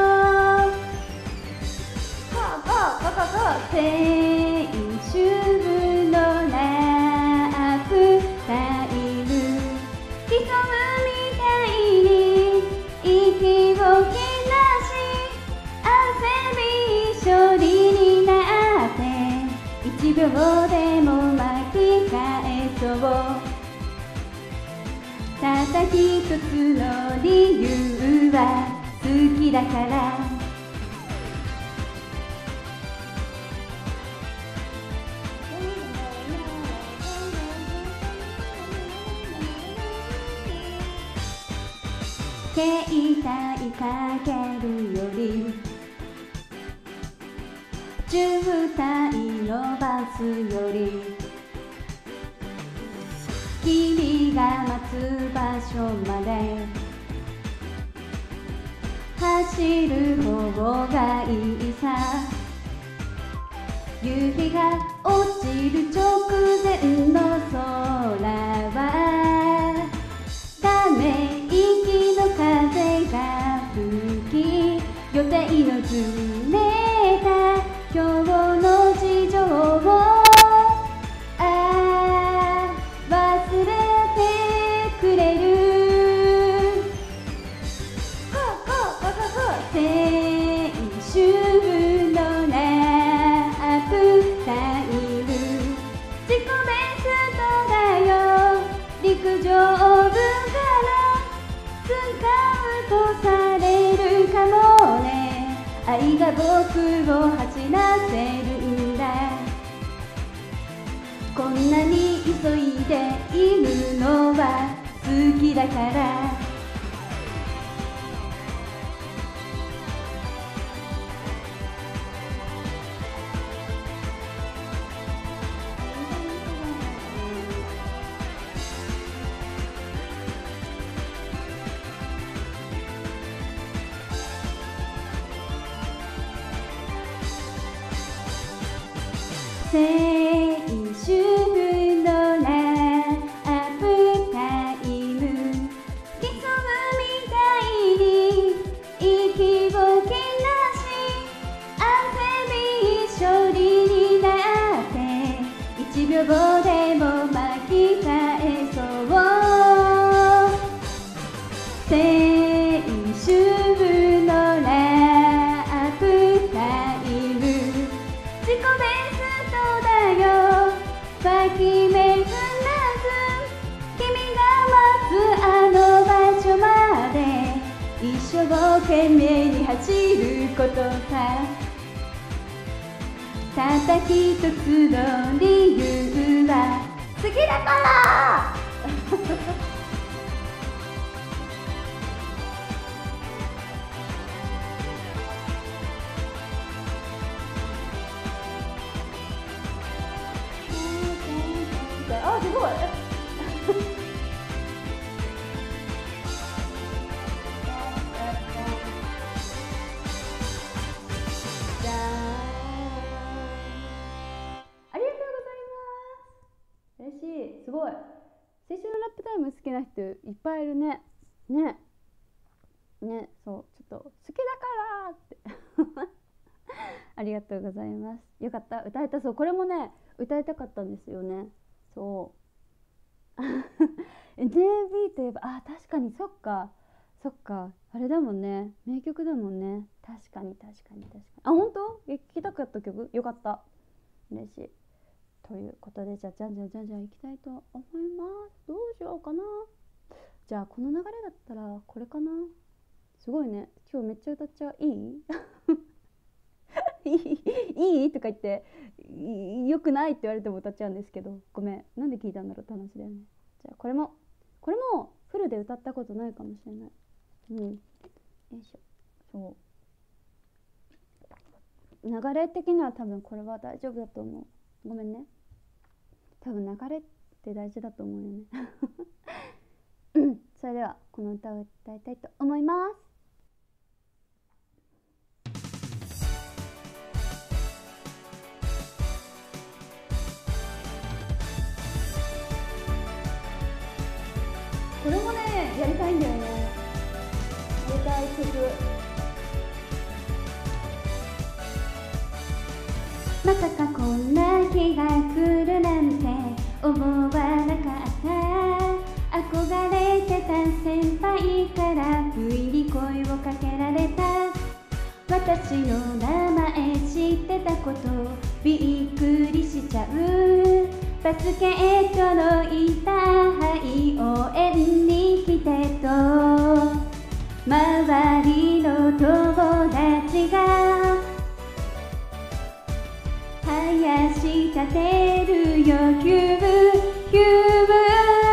青春のラップタイム、潜むみたいに息を切らし、汗びしょりになって一秒でも巻き返そう。たった一つの理由は好きだから。携帯かけるより渋滞のバスより、君が待つ場所まで走る方がいいさ。夕日が落ちる直前の空はため息の風が吹き、予定のずれた今日の事情をあ忘れてくれる。青春のラップタイム、自己ベストだよ。陸上部スカウトされるかもね。愛が僕を走らせるんだ。こんなに急いでいるのは好きだから。青春のラップタイム、潜むみたいに息を切らし、汗びしょりになって一秒でも巻き返そう。青春のラップタイム、自己ベストだよ。脇目振らず君が待つあの場所懸命に走ることさ。たった一つの理由は好きだからあ、すごい嬉しい。すごい。青春のラップタイム好きな人いっぱいいるね。ね。ね、そう、ちょっと好きだからって。ありがとうございます。よかった。歌えた。そう、これもね、歌いたかったんですよね。そう。エヌエービー といえば、あ、確かに、そっか。そっか。あれだもんね。名曲だもんね。確かに、確かに、確かに。あ、本当？聞きたかった曲？よかった。嬉しい。ということで、じゃあじゃんじゃんじゃんじゃんいきたいと思います。どうしようかな。じゃあこの流れだったらこれかな。すごいね、今日めっちゃ歌っちゃう。いいいいいいとか言ってよくないって言われても歌っちゃうんですけど、ごめん、なんで聞いたんだろうって話だよね。じゃあこれもこれもフルで歌ったことないかもしれない。うん、よいしょ。そう流れ的には多分これは大丈夫だと思う。ごめんね。多分流れって大事だと思うよねそれではこの歌を歌いたいと思います。これもね、やりたいんだよね。やりたい曲。まさかこんな日が来るなんて思わなかった。憧れてた先輩から不意に声をかけられた。私の名前知ってたことびっくりしちゃう。バスケットのインターハイ応援に来てと周りの友達が林立てるよキューブキューブ。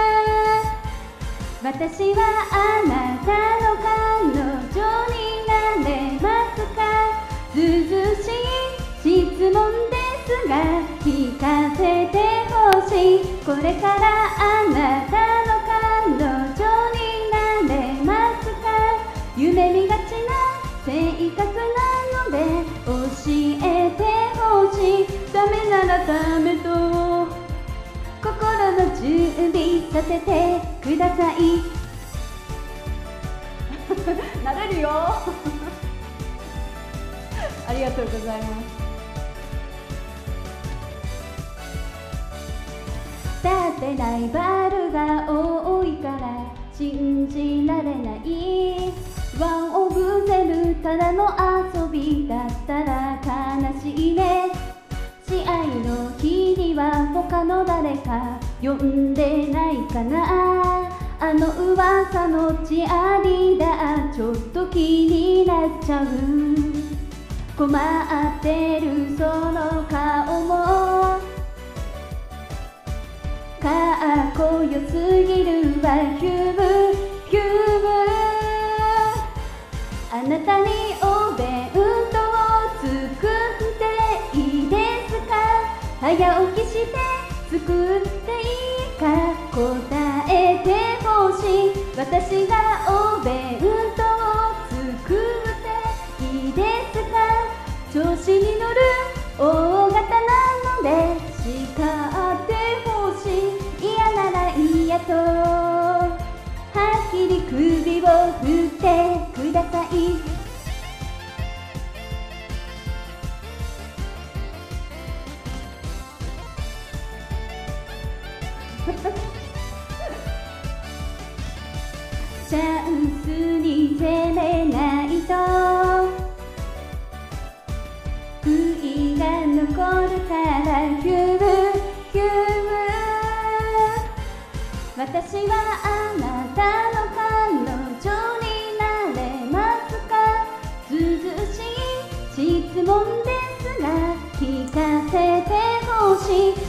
私はあなたの彼女になれますか。ずうずうしい質問ですが聞かせてほしい。これからあなたの彼女になれますか。夢見がちな性格なので教えてほしい。ダメならダメと心の準備させてくださいなれるよありがとうございます。だってライバルが多いから信じられない。ワンオブゼルただの遊びだったら悲しいね。試合の日には他の誰か呼んでないかな。あの噂のチアリーダーちょっと気になっちゃう。困ってるその顔もかっこよすぎるわ。キューブキューブ。あなたにお弁当を作っていいですか。早起きして作っていいか答えてほしい。私がお弁当を作っていいですか。調子に乗る大型なので叱ってほしい。嫌なら嫌とはっきり首を振ってくださいチャンスに攻めないと悔いが残るからキューブキューブ。私はあなたの彼女になれますか。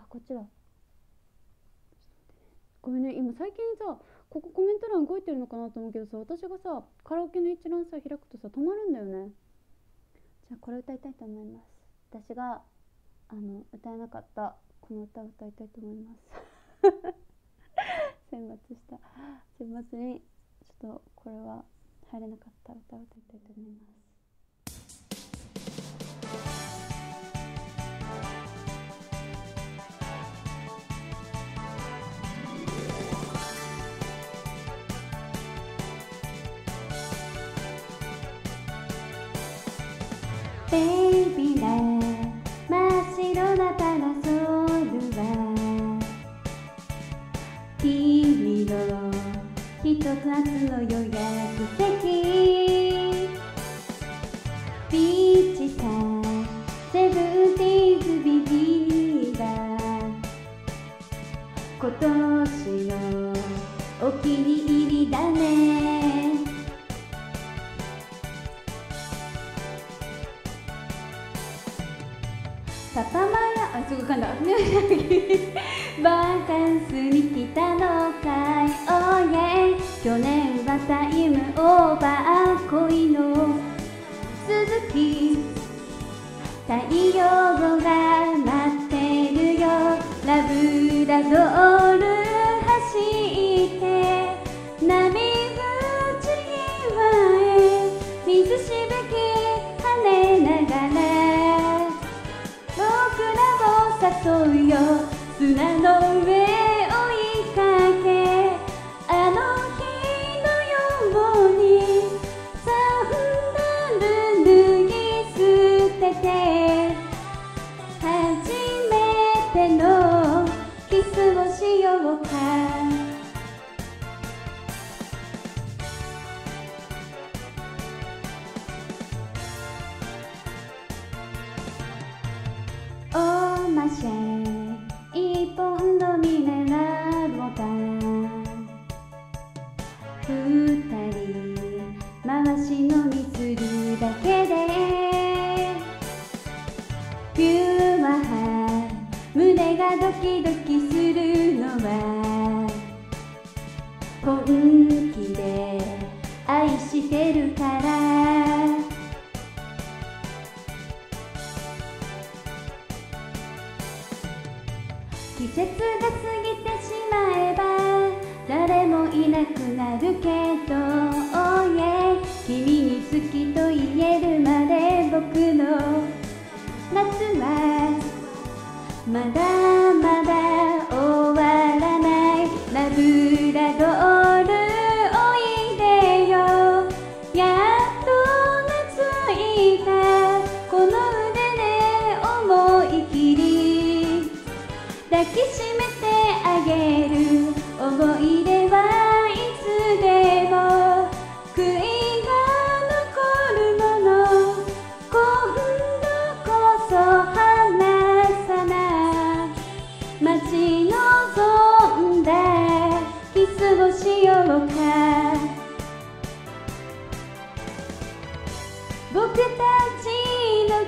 あ、こっちだ。ごめんね、今最近さ、ここコメント欄動いてるのかなと思うけどさ、私がさカラオケの一覧さ開くとさ止まるんだよね。じゃあこれ歌いたいと思います。私があの歌えなかったこの歌を歌いたいと思います選抜した選抜にちょっとこれは入れなかった歌を歌いたいと思います。ベイビーな真っ白なパラソルは君の一つの予約席ビーチサーセブンティーズビギーバー今年のお気に入りだね。パパマラあすぐ噛んだバカンスに来たのかいおーイェイ去年はタイムオーバー恋の続き太陽が待ってるよラブラドール走って波打ち際へ水しぶき跳ねながら誘うよ砂の上追いかけあの日のようにサンダル脱ぎ捨てて初めてのキスをしようか。オーマシェ一本のミネラルウォーター二人回し飲みするだけでピューアハ胸がドキドキするのは本気で愛してるから季節が過ぎてしまえば誰もいなくなるけど Oh yeah 君に好きと言えるまで僕の夏はまだまだ終わらないラブラドール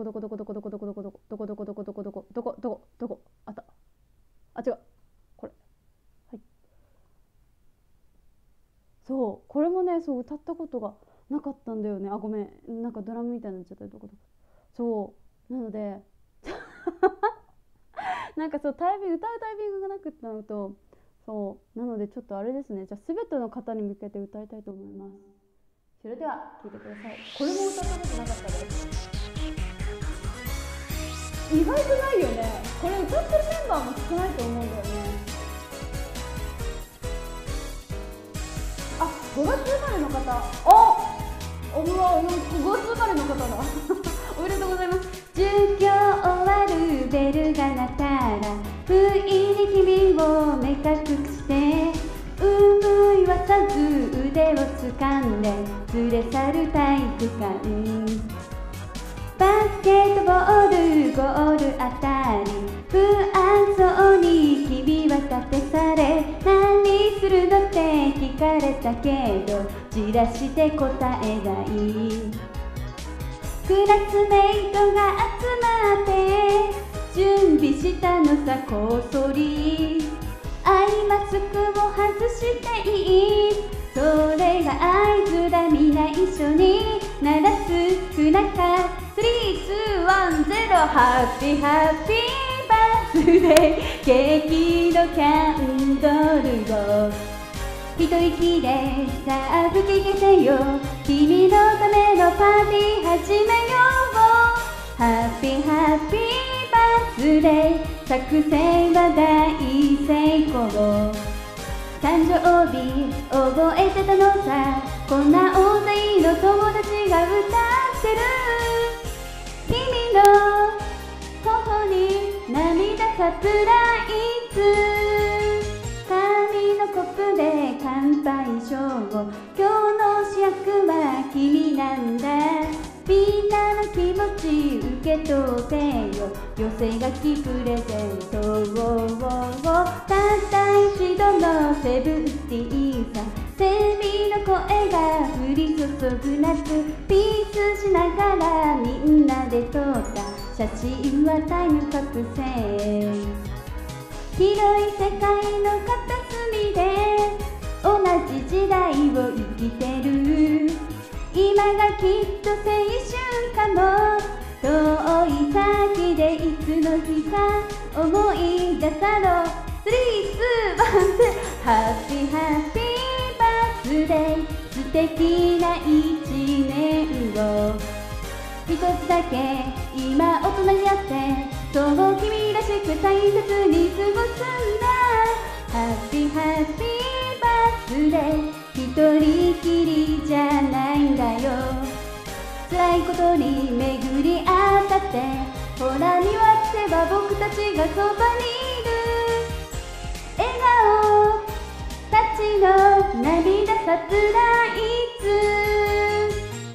こどこどこどこどこどこどこどこどこどこどこどこどこどこどこどこあったあ違うこれはいそうこれもねそう歌ったことがなかったんだよね。あごめんなんかドラムみたいになっちゃったどこどこそうなのでなんかそうタイミング歌うタイミングがなくったのとそうなのでちょっとあれですねじゃあ全ての方に向けて歌いたいと思います。それでは聴いてください。これも歌ったことなかったです。意外とないよね。これ歌ってるメンバーも少ないと思うんだよね。あごがつ生まれの方おおうわごがつ生まれの方だおめでとうございます。 授業終わるベルが鳴ったら不意に君を目隠してうむいはさず腕を掴んで連れ去る体育館バスケットボールゴールあたり不安そうに君は立てされ何するのって聞かれたけどじらして答えないクラスメイトが集まって準備したのさこっそりアイマスクを外していいそれが合図だみんな一緒に鳴らす不仲スリー、ツー、ワン、ゼロハッピーハッピーバースデーケーキのキャンドルを一息でさあ吹き消せよ君のためのパーティー始めようハッピーハッピーバースデー作戦は大成功。誕生日覚えてたのさ、こんな大勢の友達が歌ってる。君の頬に涙サプライズ、紙のコップで乾杯しよう。今日の主役は君なんだ。みんなの気持ち受け取ってよ。寄せ書きプレゼントをたった一度のセブンティーンさ。セミの声が降り注ぐ夏、ピースしながらみんなで撮った写真はタイム覚醒。広い世界の片隅で同じ時代を生きてる。今がきっと青春かも。遠い先でいつの日か思い出さろう。スリー、ツー、ワン、ツー。ハッピーハッピーバースデー、素敵な一年を。一つだけ今大人になって、そう君らしく大切に過ごすんだ。ハッピーハッピーバースデー、一人きりじゃないんだよ。辛いことに巡り合ったって、ほら見渡せば僕たちがそばにいる。笑顔たちの涙サプライズ。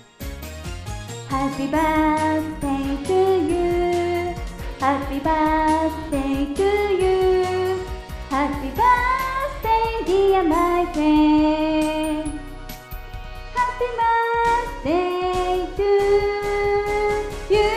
Happy birthday to you, Happy birthday to you, Happy birthday dear my friend, Happy birthday to you,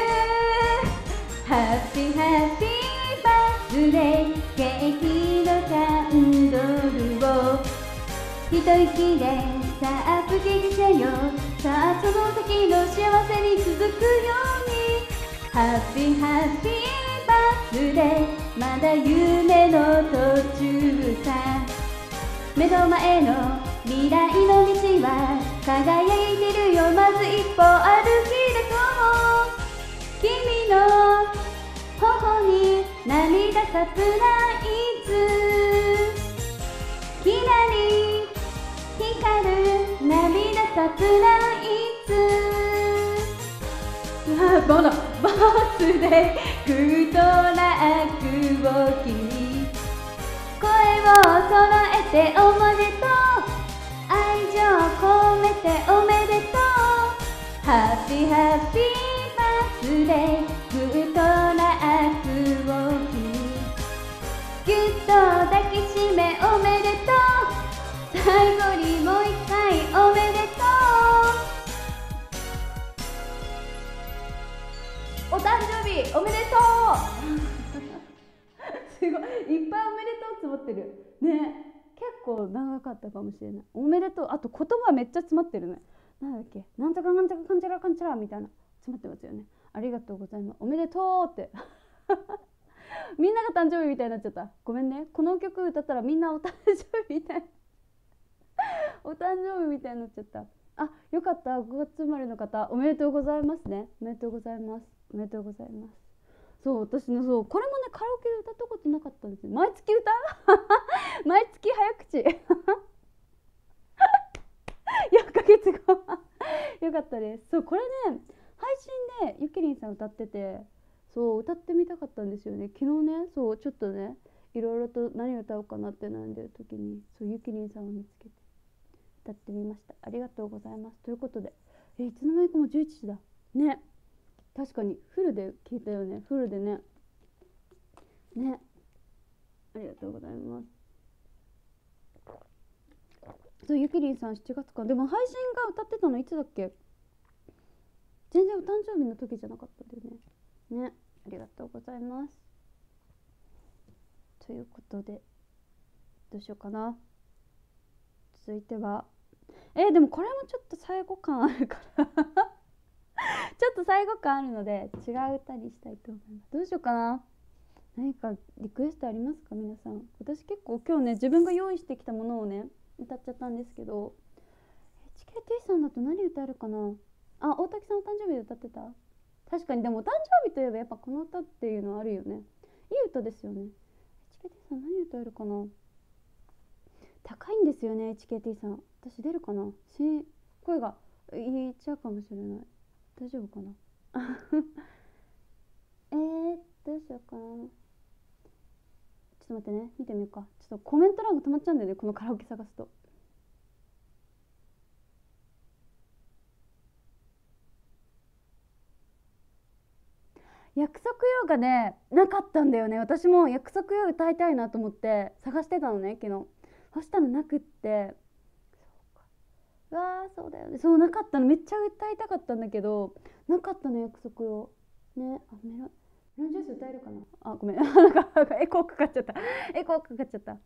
Happy happy birthday。 ケーキのキャンドルを一息でさあ吹き消せよ。さあその先の幸せに続くように。ハッピーハッピーバースデー、まだ夢の途中さ。目の前の未来の道は輝いてるよ。まず一歩歩き出そう。君の頬に涙サプライズ、きらり光る涙サプライズ。ボノバースデーグッドラックを機に、声を揃えておめでとう。愛情込めておめでとう。ハッピーハッピーバースデーグッドラックを機に、ぎゅっと抱きしめおめでとう。最後にもう一回おめでとう。お誕生日おめでとうすごいいっぱいおめでとう詰まってるね。結構長かったかもしれない。おめでとう、あと言葉めっちゃ詰まってるね。なんだっけ、なんとかなんとかかんちゃらかんちゃらみたいな詰まってますよね。ありがとうございます、おめでとうってみんなが誕生日みたいになっちゃった。ごめんね。この曲歌ったらみんなお誕生日みたいお誕生日みたいになっちゃった。あ、よかった。ごがつ生まれの方おめでとうございますね。おめでとうございます。おめでとうございます。そう、私のそうこれもね、カラオケで歌ったことなかったんですよ。毎月歌毎月早口よっかげつごよかったです。そう、これね、配信でゆきりんさん歌ってて、そう歌ってみたかったんですよね。昨日ね、そうちょっとね、いろいろと何歌おうかなって悩んでる時に、そうゆきりんさんを見つけて歌ってみました。ありがとうございます。ということで、えいつの間にかもうじゅういちじだね。確かにフルで聞いたよね。フルでねね、ありがとうございます。そう、ゆきりんさんしちがつか。でも配信が歌ってたのいつだっけ。全然お誕生日の時じゃなかったんだよね。ね、ありがとうございます。ということで、どうしようかな。続いてはえー、でもこれもちょっと最後感あるからちょっと最後感あるので違う歌にしたいと思います。どうしようかな。何かリクエストありますか皆さん。私結構今日ね、自分が用意してきたものをね歌っちゃったんですけど、 エイチケーティー さんだと何歌えるかな。あ、大滝さんお誕生日で歌ってた。確かに。でもお誕生日といえばやっぱこの歌っていうのあるよね。 いい歌ですよね。 エイチケーティー さん何歌えるかな。高いんですよね エイチケーティー さん。私出るかな。し声がいっちゃうかもしれない。大丈夫かなえーどうしようかな。ちょっと待ってね、見てみようか。ちょっとコメント欄が止まっちゃうんだよね、このカラオケ探すと。約束よがねなかったんだよね。私も約束よ歌いたいなと思って探してたのね昨日。そしたらなくって、そうか、うわーそうだよね、そうなかったの。めっちゃ歌いたかったんだけどなかったの約束よね。あ、メロメロンジュース歌えるかな。あ、ごめんなんかエコーかかっちゃったエコーかかっちゃった。ちょ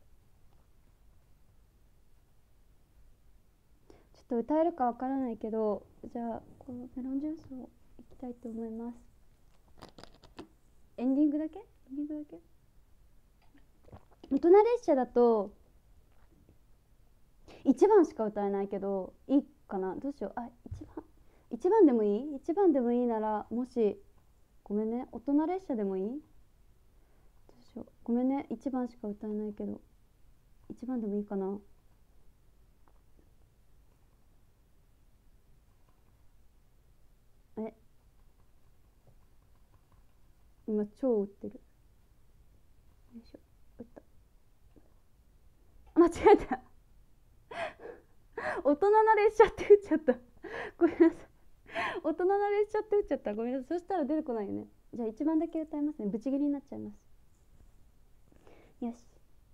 っと歌えるかわからないけど、じゃあこのメロンジュースをいきたいと思います。エンディングだけエンディングだけ大人列車だといちばんしか歌えないけどいいかな。どうしよう。あ、いちばんいちばんでもいい ?いち 番でもいいなら、もしごめんね、大人列車でもいい。どうしよう、ごめんね、いちばんしか歌えないけどいちばんでもいいかな。え、今超打ってる。よいしょ、打った。間違えた大人な列車って打っちゃったごめんなさい、大人な列車って打っちゃった。ごめんなさい。そしたら出てこないよね。じゃあいちばんだけ歌いますね。ブチ切りになっちゃいます。よし、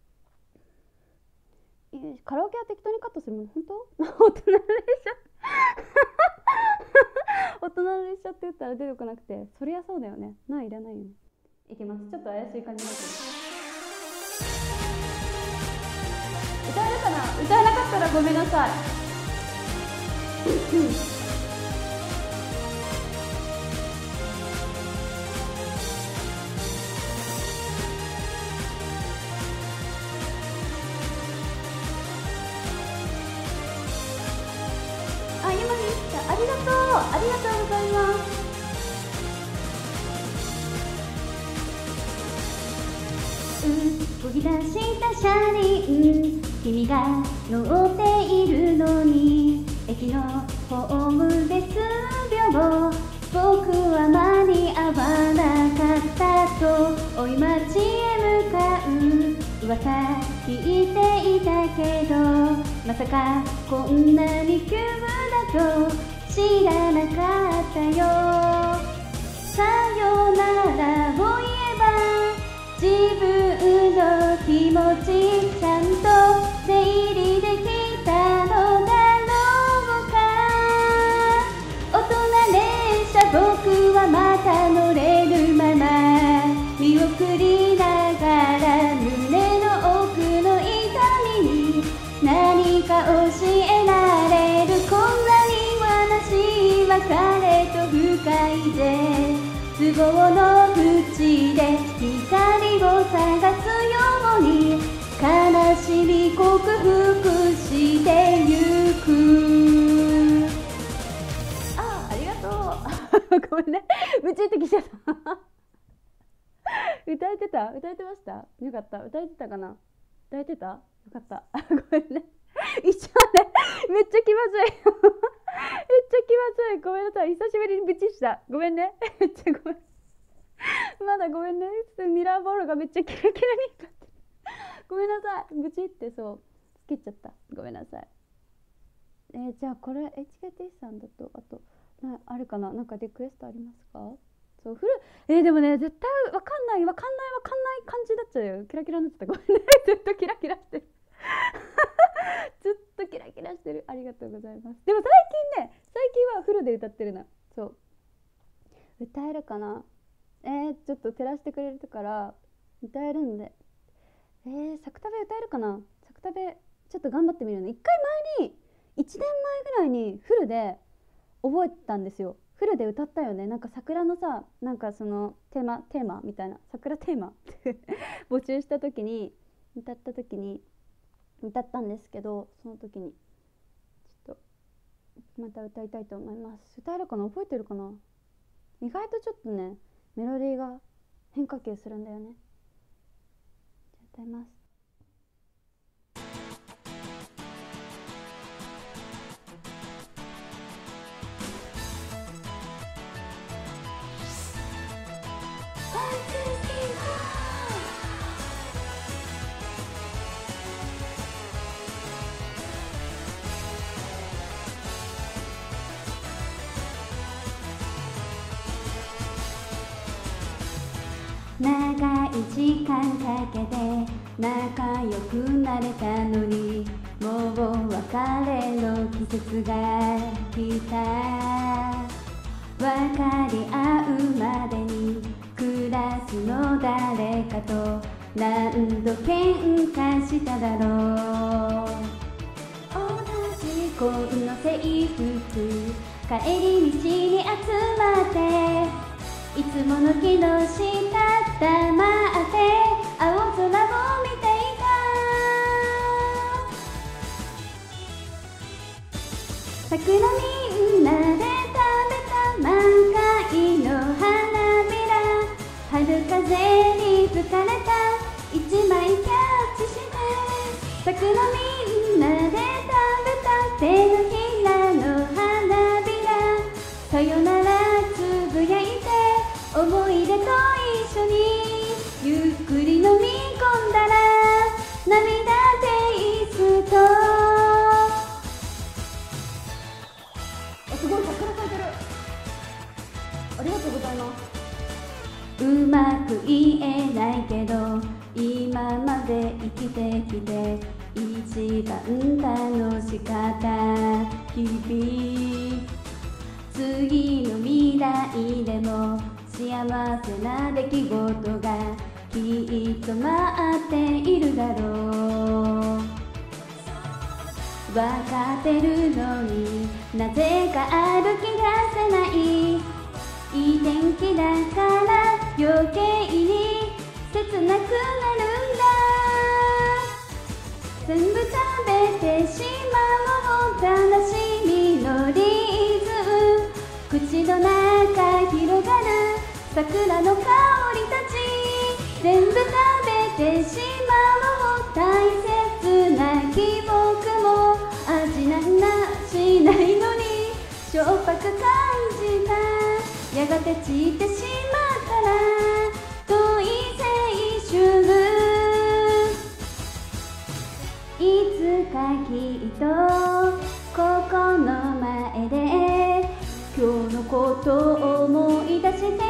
よし、カラオケは適当にカットするもん。本当大人の列車大人の列車って言ったら出てこなくて、そりゃそうだよね。ないらないよね。いきます。ちょっと怪しい感じになってます。歌えるかな。歌えなかったらごめんなさいあ、今見た。ありがとう、ありがとうございます。 漕ぎ出した車輪、君が乗っているのに駅のホームで数秒、僕は間に合わなかったと追い町へ向かう。噂聞いていたけど、まさかこんなに急だと知らなかったよ。さよならを言えば自分の気持ちちゃんと整理できたのだろうか。大人列車、僕はまた乗れるまま見送りながら、胸の奥の痛みに何か教えられる。こんなに悲しい別れと不快で、都合の淵で光を探すように悲しみ克服してゆく。 あ、ありがとうごめんね、ぶちってきちゃった歌えてた歌えてました。よかった。歌えてたかな。歌えてたよかったごめんね一応ね、めっちゃ気まずいめっちゃ気まずい。ごめんなさい。久しぶりにブチした。ごめんねめっちゃごめんまだごめんね。ミラーボールがめっちゃキラキラに光ってごめんなさい。ブチってそうつけちゃった。ごめんなさい。えー、じゃあこれ エイチケーティー さんだとあとなあるかな。なんかリクエストありますか。そうフルえー、でもね絶対わかんないわかんないわかんない感じになっちゃうよ。キラキラになっちゃった。ごめんねずっとキラキラしてるずっとキラキラしてる。ありがとうございます。でも最近ね最近はフルで歌ってるな。そう歌えるかな。えー、ちょっと照らしてくれるから歌えるんで。えー、サクタベ歌えるかな。サクタベちょっと頑張ってみるね。一回前にいちねんまえぐらいにフルで覚えたんですよ。フルで歌ったよね。なんか桜のさ、なんかそのテーマテーマみたいな、桜テーマって募集した時に歌った時に歌ったんですけど、その時にちょっとまた歌いたいと思います。歌えるかな。覚えてるかな。意外とちょっとねメロディーが変化球するんだよね。 ざいます。 長い時間かけて仲良くなれたのに、もう別れの季節が来た。分かり合うまでにクラスの誰かと何度喧嘩しただろう。同じ紺の制服、帰り道に集まって、いつもの木の下黙って青空を見ていた。桜みんなで食べた満開の花びら、春風に吹かれた一枚キャッチして、桜みんなで食べた手のひらの花びら、さよならつぶやいて思い出と一緒にゆっくり飲み込んだら涙テイスト。 あ、すごい桜咲いてる。ありがとうございます。 うまく言えないけど今まで生きてきて一番楽しかった日々。次の未来でも幸せな出来事がきっと待っているだろう。分かってるのになぜか歩き出せない。いい天気だから余計に切なくなるんだ。全部食べてしまおう悲しみのリズム。口の中広がる桜の香りたち。全部食べてしまおう大切な記憶も味なんなしないのにしょっぱく感じた。やがて散ってしまったら遠い青春。いつかきっとここの前で今日のことを思い出してる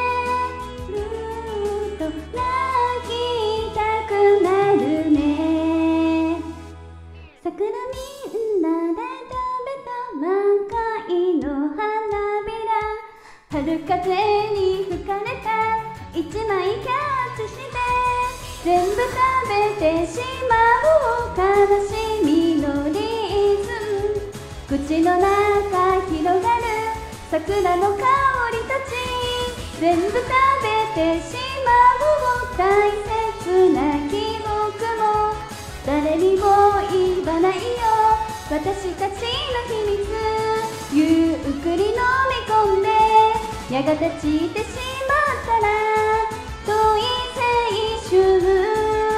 と泣きたくなるね。桜みんなで食べた満開の花びら、春風に吹かれた一枚キャッチして、全部食べてしまおう悲しみのリズム。口の中広がる桜の香りたち。全部食べてしまおう大切な記憶も誰にも言わないよ私たちの秘密。ゆっくり飲み込んでやがて散ってしまったら遠い青春。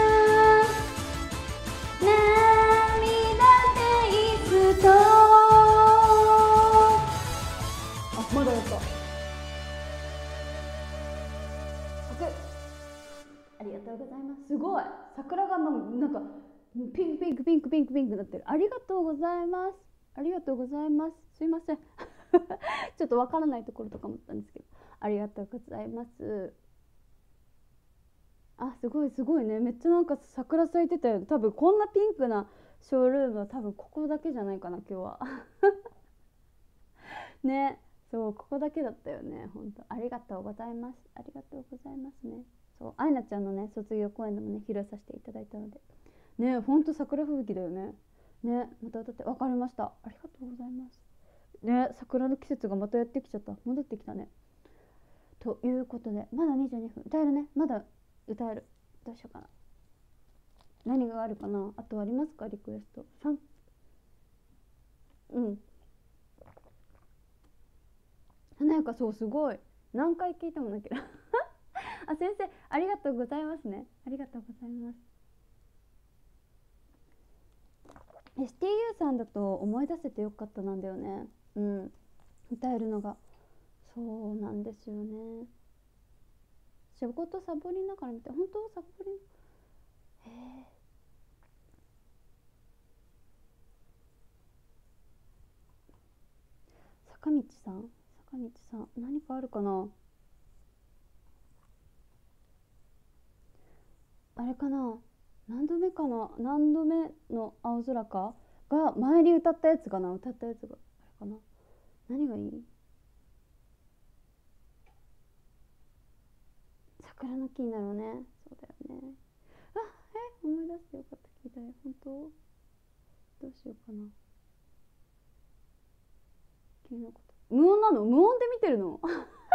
涙テイスト。 あ、まだやった。咲く。ありがとうございます。すごい。桜がもうなんかピンクピンクピンクピンクピンクなってる。ありがとうございます。ありがとうございます。すいません。ちょっとわからないところとかもあったんですけど、ありがとうございます。あ、すごいすごいね。めっちゃなんか桜咲いてたよ。多分こんなピンクなショールームは多分ここだけじゃないかな今日は。ね、そうここだけだったよね。本当ありがとうございます。ありがとうございますね。そうアイナちゃんのね卒業公演でもね披露させていただいたので、ね、本当桜吹雪だよね。ね、また歌ってわかりました。ありがとうございます。ね、桜の季節がまたやってきちゃった。戻ってきたね。ということでまだにじゅうにふん歌えるね。まだ歌える。どうしようかな。何があるかな。あとありますかリクエスト。さんうん華やか。そうすごい何回聞いてもなきゃあ先生ありがとうございますね。ありがとうございます。 エスティーユー さんだと思い出せてよかったなんだよね。うん、歌えるのが。そうなんですよね。仕事サボりながら見て、本当サボり、へえ。坂道さん、坂道さん、何かあるかな。あれかな、何度目かな、何度目の青空かが前に歌ったやつかな、歌ったやつがあれかな。何がいい？桜の木になるね。そうだよね。あ、え、思い出してよかった。聞いたよ。本当？どうしようかな。君のこと。無音なの？無音で見てるの？無音、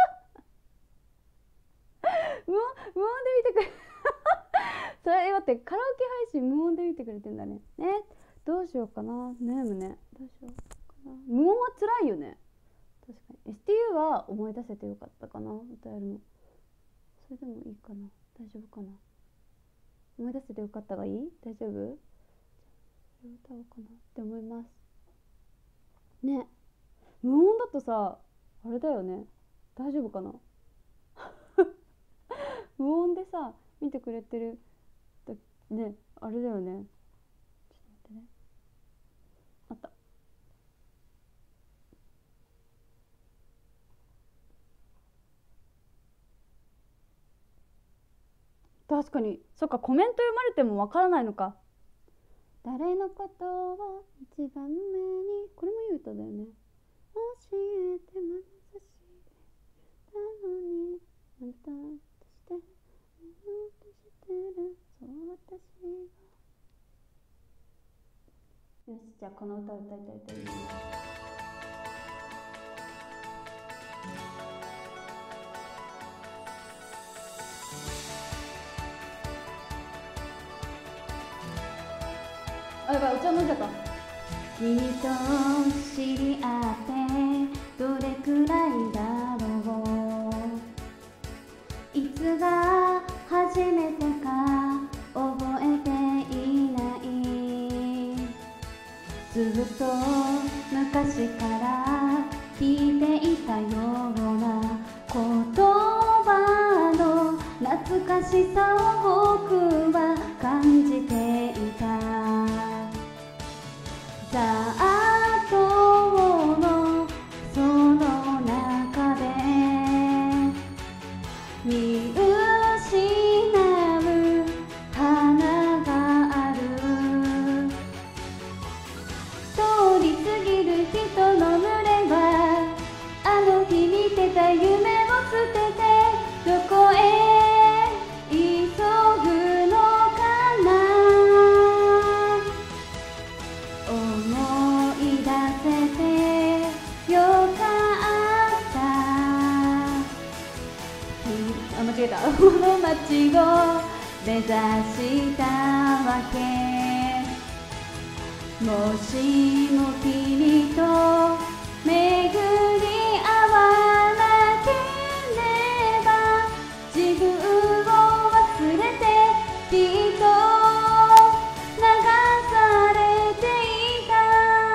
無音で見てくれ。それ、待って、カラオケ配信無音で見てくれてんだね。ね、どうしようかな。悩むね。どうしようかな。無音は辛いよね。確かに。エスティーユー は思い出せてよかったかな。歌えるの。それでもいいかな。大丈夫かな。思い出せてよかったがいい？大丈夫？じゃあ歌おうかなって思いますね。無音だとさ、あれだよね。大丈夫かな。無音でさ見てくれてるね、あれだよね。ちょっと待ってね。あった。確かに、そっか、コメント読まれてもわからないのか。誰のことを一番目に、これもいい歌だよね。教えてまさしなのに、あんたとして、あんたしてる、そう私が。よし、じゃあこの歌を歌いたいと思います。あ、やばい、お茶飲んじゃった。 君と知り合ってどれくらいだろう。いつが初めてか覚えていない。ずっと昔から聞いていたような言葉の懐かしさを僕は感じていた。ざっとのその中で見失う花がある。通り過ぎる人の群れはあの日見てた夢を捨ててどこへ急ぐのかな。思い出せてよかった。 あ、間違えた。 この街を目指したわけ。もしも君と巡り合わなければ自分を忘れてきっと流されていた。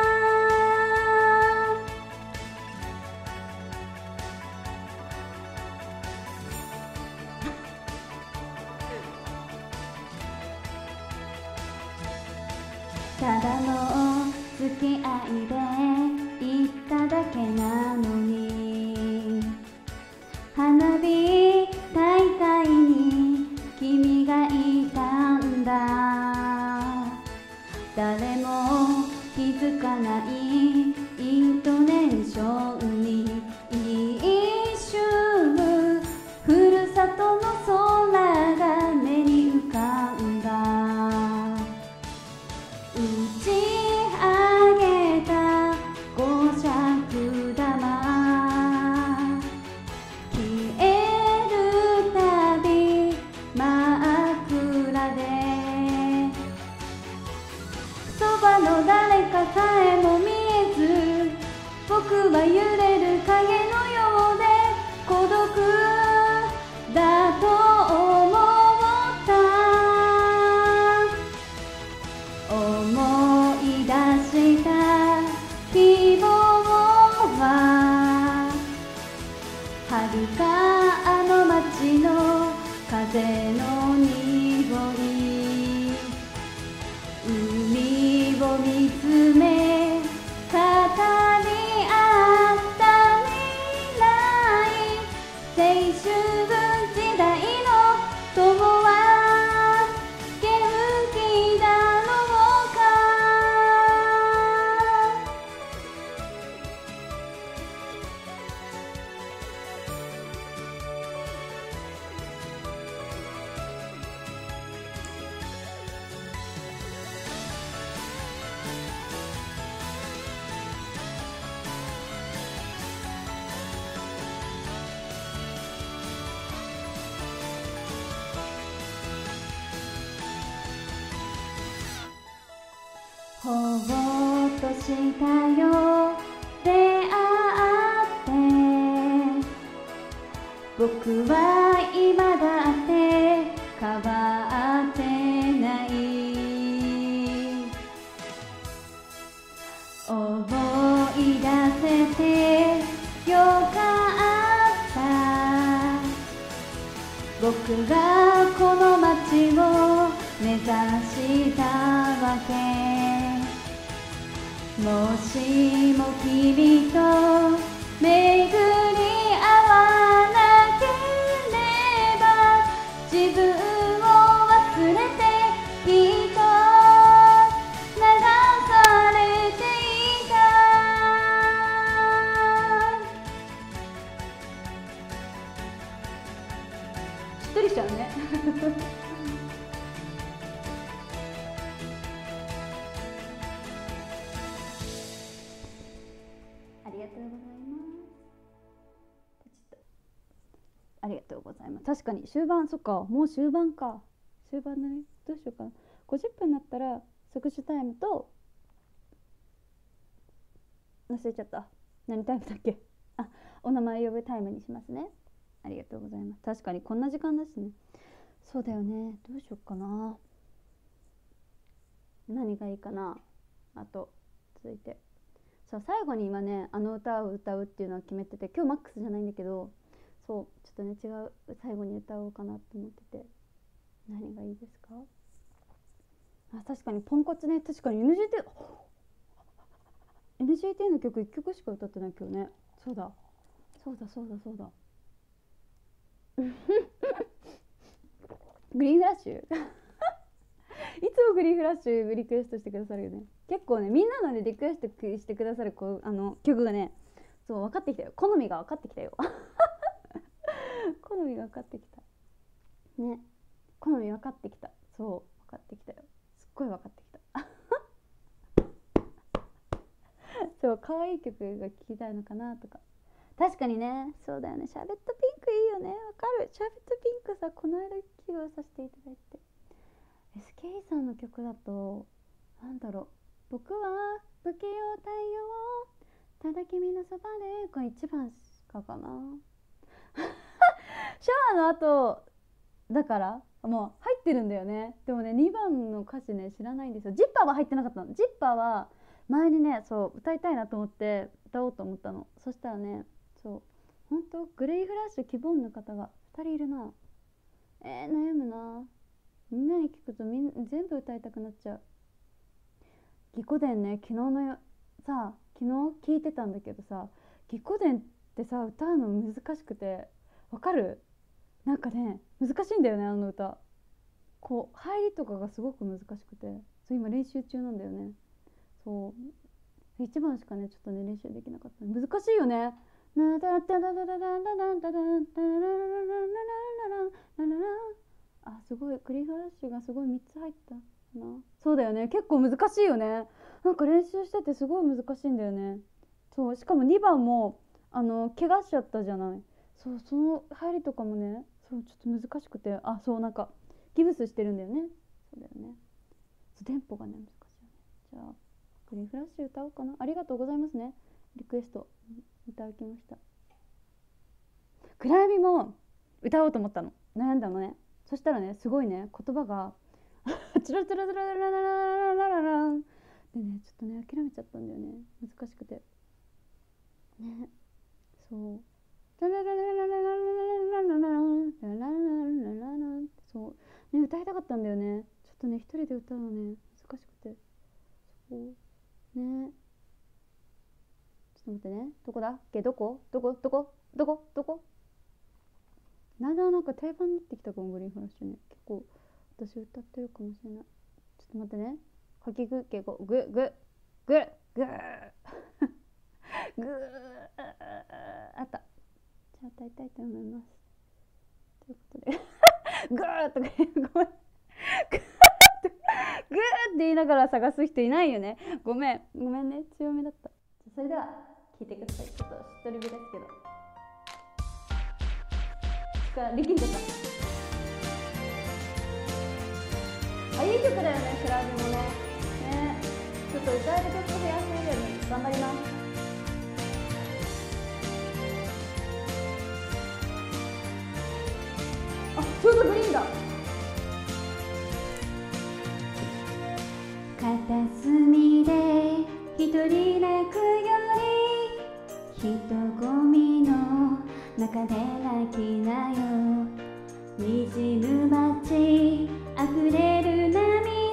ただの付き合いで行っただけなのに、花火大会に君がいたんだ。誰も気づかないイントネーションに一瞬ふるさとの空が目に浮かんだ。打ち上げた五尺玉消えるたび真っ暗で、そばの誰かさえも見えず僕は揺れる影のようで孤独だと思った。思い出ほっとしたよ出会って僕は今だって変わってない思い出せてよかった僕がこの街を目指したわけもしも君と巡り合わなければ自分を忘れてきっと流されていたしっとりしちゃうねありがとうございますありがとうございます。確かに終盤、そっか、もう終盤か。終盤だね。どうしようかな。ごじゅっぷんになったら即死タイムと忘れちゃった。何タイムだっけ。あ、お名前呼ぶタイムにしますね。ありがとうございます。確かにこんな時間だしね。そうだよね。どうしようかな。何がいいかな。あと続いて、そう最後に今ねあの歌を歌うっていうのは決めてて、今日マックスじゃないんだけど、そうちょっとね違う最後に歌おうかなと思ってて、何がいいですか。あ、確かにポンコツね。確かに エヌジーティー エヌジーティー の曲いっきょくしか歌ってない今日ね。そうだそうだそうだそうだグリーンフラッシュいつもグリーンフラッシュリクエストしてくださるよね。結構ねみんなのねリクエストしてくださるこうあの曲がね、そう分かってきたよ。好みが分かってきたよ好みが分かってきたね。好み分かってきた。そう分かってきたよ。すっごい分かってきたそう可愛い曲が聴きたいのかなとか。確かにね、そうだよね。シャーベットピンクいいよね。わかる。シャーベットピンクさ、この間披露させていただいて、 エスケーイー さんの曲だとなんだろう、僕は不器用太陽ただ君のそばで、これ一番しかかなシャワーの後だからもう入ってるんだよね。でもねにばんの歌詞ね知らないんですよ。ジッパーは入ってなかったの。ジッパーは前にねそう歌いたいなと思って歌おうと思ったの。そしたらね、そう本当グレイフラッシュ希望の方がふたりいるな。えー、悩むな。みんなに聞くとみん全部歌いたくなっちゃう。ギコ伝ね、昨日のよさ昨日聞いてたんだけどさ、ギコ伝ってさ歌うの難しくて、わかる？なんかね難しいんだよねあの歌。こう入りとかがすごく難しくて、そう今練習中なんだよね。そういちばんしかねちょっとね練習できなかった。難しいよね。あ、すごいクリフラッシュがすごいみっつ入ったな。そうだよね、結構難しいよね。なんか練習しててすごい難しいんだよね。そうしかもにばんもあの怪我しちゃったじゃない。そうその入りとかもね、そうちょっと難しくて、あそうなんかギブスしてるんだよね。そうだよね。そうテンポがね難しいよね。じゃあクリフラッシュ歌おうかな。ありがとうございますね、リクエストいただきました。暗闇も歌おうと思ったの、悩んだのね。そしたらねすごいね言葉がチラチラチラチララララララランでね、ちょっとね諦めちゃったんだよね、難しくてね。そうそうね歌いたかったんだよね。ちょっとね一人で歌うのね難しくて、そうね。ちょっと待ってね、どこだっけ、どこどこどこどこどこなんだなんか定番になってきたかも、グリーンフラッシュね。結構私歌ってるかもしれない。ちょっと待ってね、かきぐけごぐぐぐぐーぐーあった。じゃあ歌いたいと思います。ということでぐーっとごめんぐーって言いながら探す人いないよね。ごめんごめんね、強めだった。それでは聞いてください。ちょっとしっとりめですけど、力んでた。あ、いい曲だよね、クラブもね。ね、クょうどグリーンだ。 片隅で一人泣くより人混みの中で泣きなよ。滲む街溢れる涙、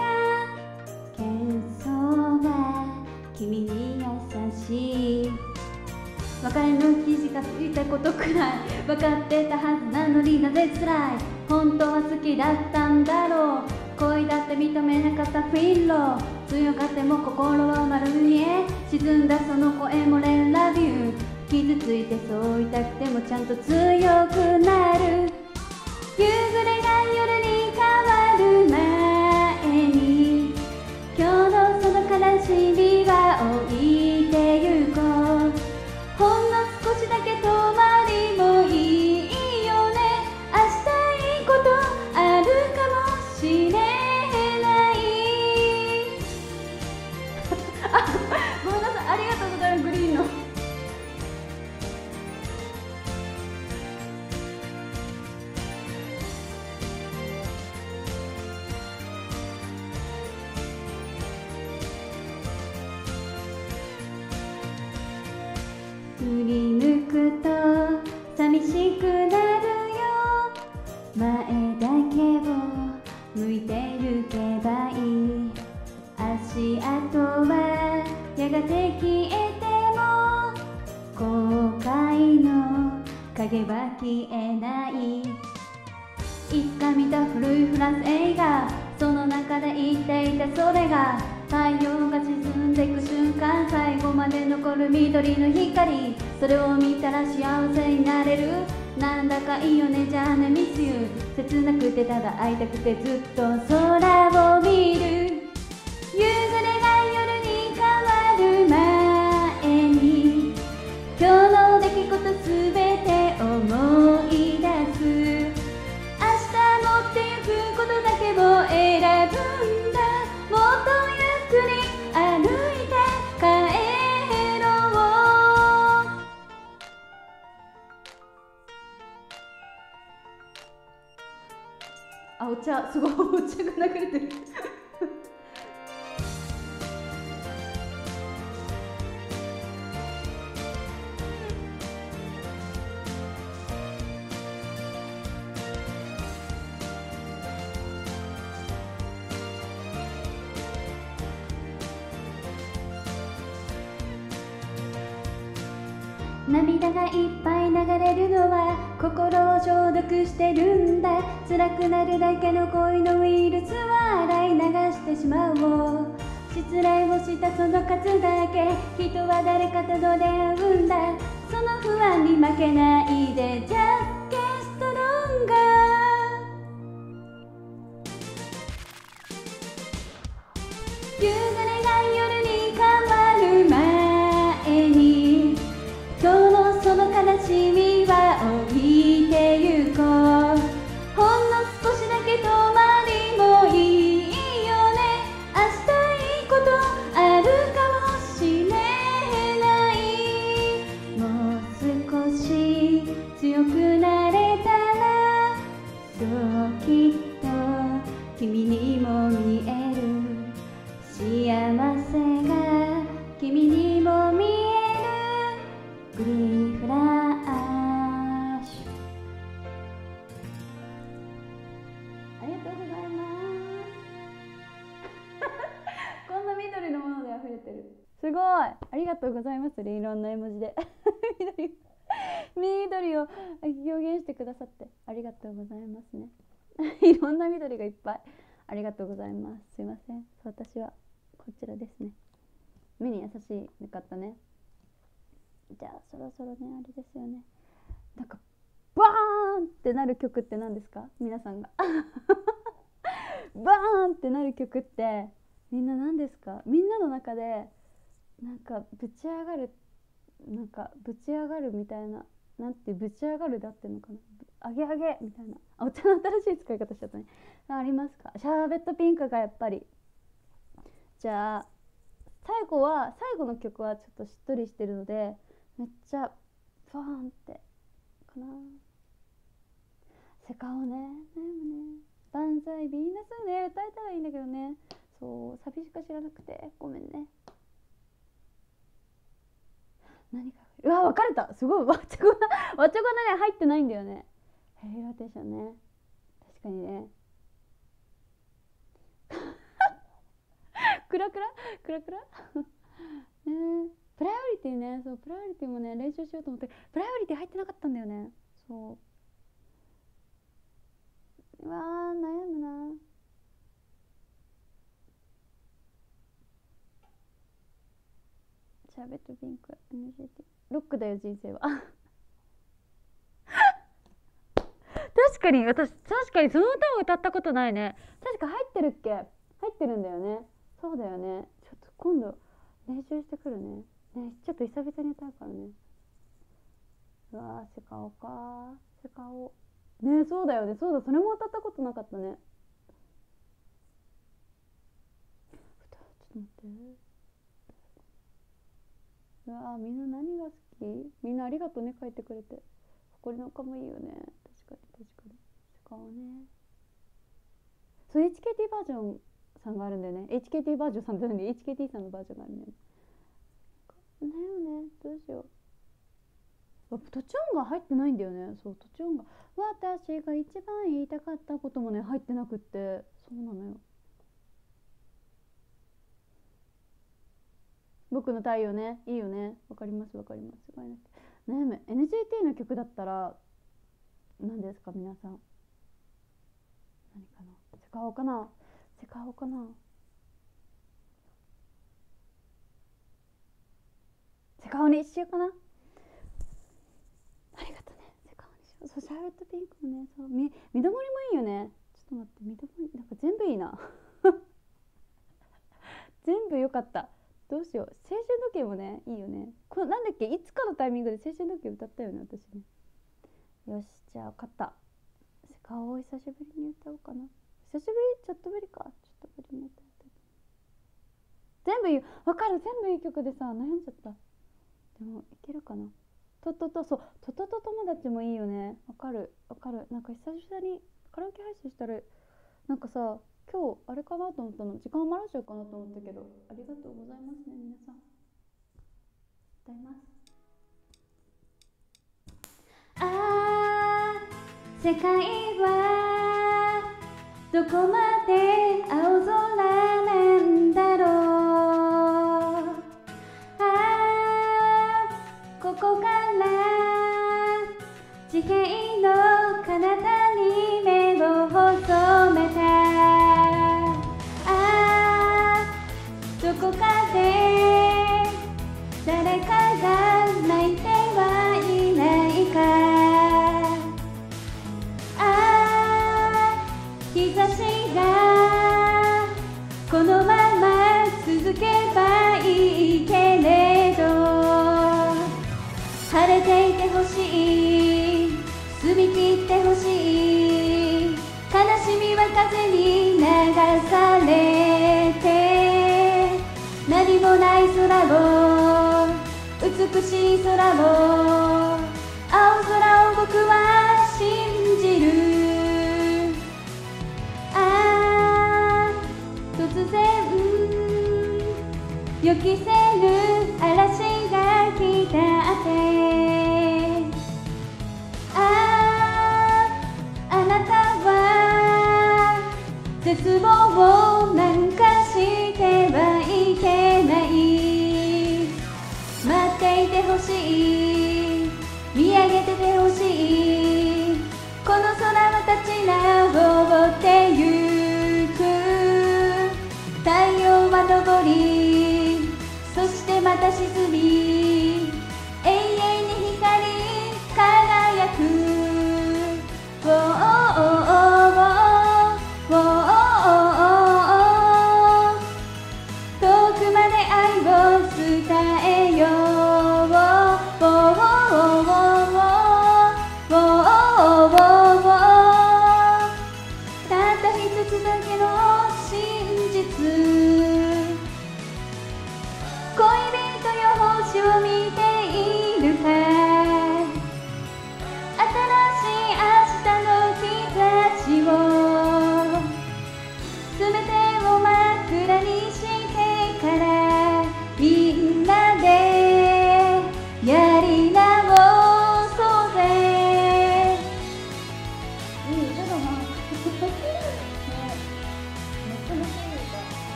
喧騒は君に優しい。別れの記事がついたことくらい分かってたはずなのになぜ辛い。本当は好きだったんだろう。恋だって認めなかったフィーロー。強がっても心は丸見え。沈んだその声もレラビュー。傷ついてそう痛くてもちゃんと強くなる。夕暮れが夜に変わる前に今日のその悲しみは置いてゆこう。ほんの少しだけ泊まりもいいよね。明日いいことあるかもしれないあ、ごめんなさい、ありがとうございます。グリーンの振り向くと寂しくなるよ。前だけを向いてゆけばいい。足跡はやがて消えても後悔の影は消えない。いつか見た古いフランス映画、その中で言っていたそれが太陽が沈んでいく瞬間、最後まで残る緑の光。それを見たら幸せになれる。なんだかいいよね、じゃあねミスユー。切なくてただ会いたくてずっと空を見る。夕暮れが夜に変わる前に今日の出来事すべて思い出す。明日持ってゆくことだけを選ぶんだ。もっとゆっくり歩いて帰ろう。 あ、お茶、すごい、お茶が流れてる涙がいっぱい流れるのは心を消毒してるんだ。辛くなるだけの恋のウイルスは洗い流してしまおう。失恋をしたその数だけ人は誰かと出会うんだ。その不安に負けないで Just get stronger。 夕暮れが夜に変わる前に今日のその悲しみは置いてゆこう。ほんの少しだけ泊まりもいいよね。明日いいことあるかもしれない。もう少し強くなれたらそうきっと君にも見える。幸せが君にも見える。グリーンフラッシュ。ありがとうございますこんな緑のもので溢れてる。 すごい、ありがとうございます。いろんな絵文字で緑緑を表現してくださってありがとうございますねいろんな緑がいっぱいありがとうございます。すいません、私はこちらですね。目に優しいかったね。じゃあそろそろね、あれですよね、なんかバーンってなる曲って何ですか皆さんがバーンってなる曲ってみんな何ですか。みんなの中でなんかぶち上がる、なんかぶち上がるみたいな、なんてぶち上がるだってのかな、上げ上げみたいな、あ、お茶の新しい使い方しちゃったね。ありますか。シャーベットピンクがやっぱり。じゃあ最後は最後の曲はちょっとしっとりしてるのでめっちゃファーンってかな。 セカオね、悩むね。万歳ヴィーナスね、歌えたらいいんだけどね。そう、サビしか知らなくてごめんね。何かうわ別れた。すごいわちゃごなわちゃごなね入ってないんだよね。ヘイローテーションね、確かにね。クラクラクラクラね。プライオリティね、そうプライオリティもね練習しようと思ってプライオリティ入ってなかったんだよね。そううわー悩むな。シャーベットピンク エヌジーティー ロックだよ人生は確かに私確かにその歌を歌ったことないね。確か入ってるっけ。入ってるんだよね。そうだよね。ちょっと今度練習してくるね。ね、ちょっと久々に歌うからね。うわーセカオかセカオね。そうだよね。そうだ、それも歌ったことなかったね。歌ちょっと待って。うわーみんな何が好き。みんなありがとうね書いてくれて。誇りの丘もいいよね。確かに確かに。セカオね。そう エイチケーティー バージョンさんがあるんだよね。 エイチケーティー バージョンさんじゃない エイチケーティー さんのバージョンがあるんだよね。だよね。どうしよう。途中音が入ってないんだよね。そう途中音が私が一番言いたかったこともね入ってなくって。そうなのよ。僕の太陽ねいいよね。わかりますわかります。すごいな。悩む エヌジーティー の曲だったら何ですか皆さん。何かな。セカオかなセカオかな。セカオにしようかな。ありがとうね。セカオにしよう。そうシャーベットピンクもね。そうみみどもりもいいよね。ちょっと待ってみどもりなんか全部いいな全部良かった。どうしよう。青春時計もねいいよね。これなんだっけいつかのタイミングで青春時計歌ったよね私ね。よしじゃあ分かった。セカオを久しぶりに歌おうかな。久しぶりちょっとぶりかちょっとぶりに歌って。全部いい分かる。全部いい曲でさ悩んじゃった。でもいけるかな。とっととそうととと友達もいいよね。わかるわかる。なんか久々にカラオケ配信したらなんかさ今日あれかなと思ったの。時間余らしようかなと思ったけどありがとうございますね皆さん。歌います。 ああ世界はどこまで青空なんだろう。ああここから地平の彼方に目を細めた。ああどこかで誰かが泣いてはいないか。ああ日差しがこのまま続けばいいけれど晴れていてほしい澄み切ってほしい。悲しみは風に流されて何もない空を美しい空を青空を僕は信じる。ああ突然予期せぬ嵐が来たってあああなたは絶望なんかしてはいけない。待っていてほしい見上げててほしい。この空は立ち上ってゆく。太陽は昇りそしてまた沈み永遠に光り輝く。ウォーウォーウォーウォーウォー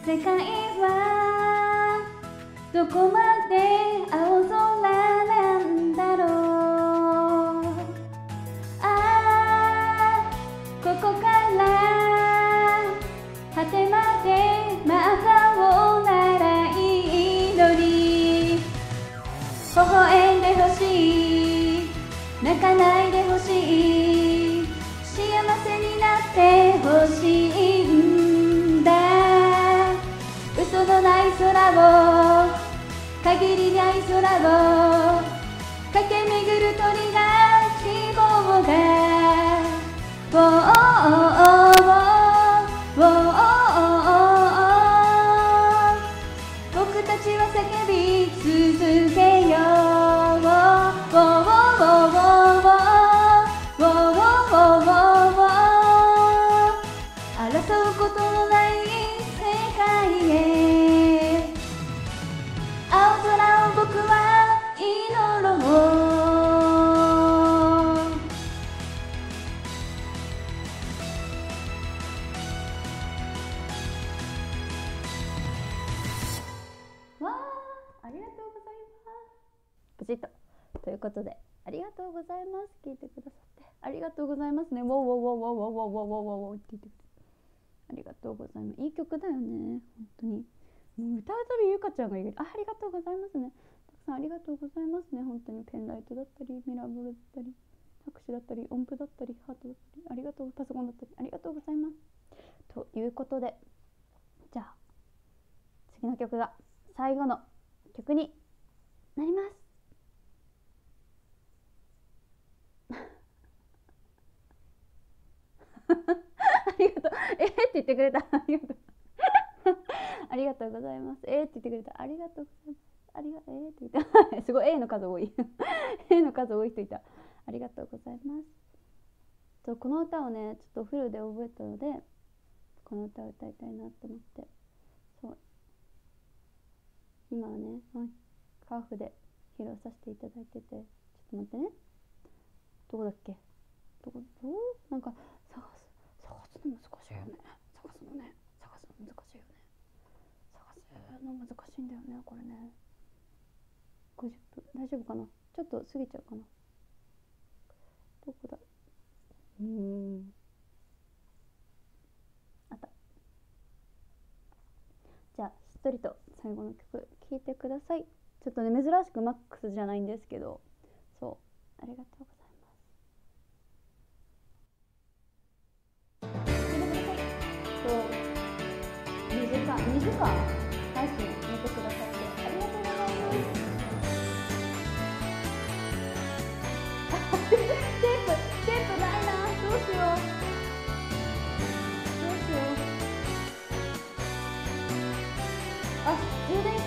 世界はどこまで青空なんだろう。ああここから果てまでまたをならいいのに、微笑んでほしい、泣かないでほしい、幸せになってほしいんだ。嘘のない空を、限りない空を駆け巡る鳥が希望がウォーウォーウォー僕たちは叫び続けよう。ウォーウォーウォーウォーウォーウォー争うことのない世界へ、青空を僕は祈ろう。 わあ、ありがとうございます。プチッとということで、ありがとうございます。聞いてくださってありがとうございますね。ウォーウォーウォーウォーウォーウォーウォーウォーウォーって言ってくれてありがとうございます。いい曲だよね、本当に。もう歌うたびゆかちゃんが言う、あ、ありがとうございますね。たくさんありがとうございますね。本当にペンライトだったり、ミラーボールだったり、拍手だったり、音符だったり、ハートだったり、ありがとう、パソコンだったり、ありがとうございます。ということで、じゃあ次の曲が最後の曲になります。ありがとう。えー、って言ってくれた。ありがとう。ありがとうございます。えー、って言ってくれた。ありがとうございます。ありがとう。えー、って言った。すごい A の数多い。A の数多い人いた。ありがとうございます。とこの歌をね、ちょっとフルで覚えたので、この歌を歌いたいなと思って。そう。今はね、カーフで披露させていただいてて、ちょっと待ってね。どこだっけ？どこ？どう？なんか探す探すの難しいよね。探すのね、探すの難しいよね。探すの難しいんだよね、これね。ごじゅっぷん大丈夫かな？ちょっと過ぎちゃうかな。どこだ？うーん。あった。じゃあしっとりと最後の曲聴いてください。ちょっとね、珍しくマックスじゃないんですけど、そうありがとうございます。にじかんにじかん配信見てくださってありがとうございます。テープテープないな、どうしようどうしよう。あ、充電器。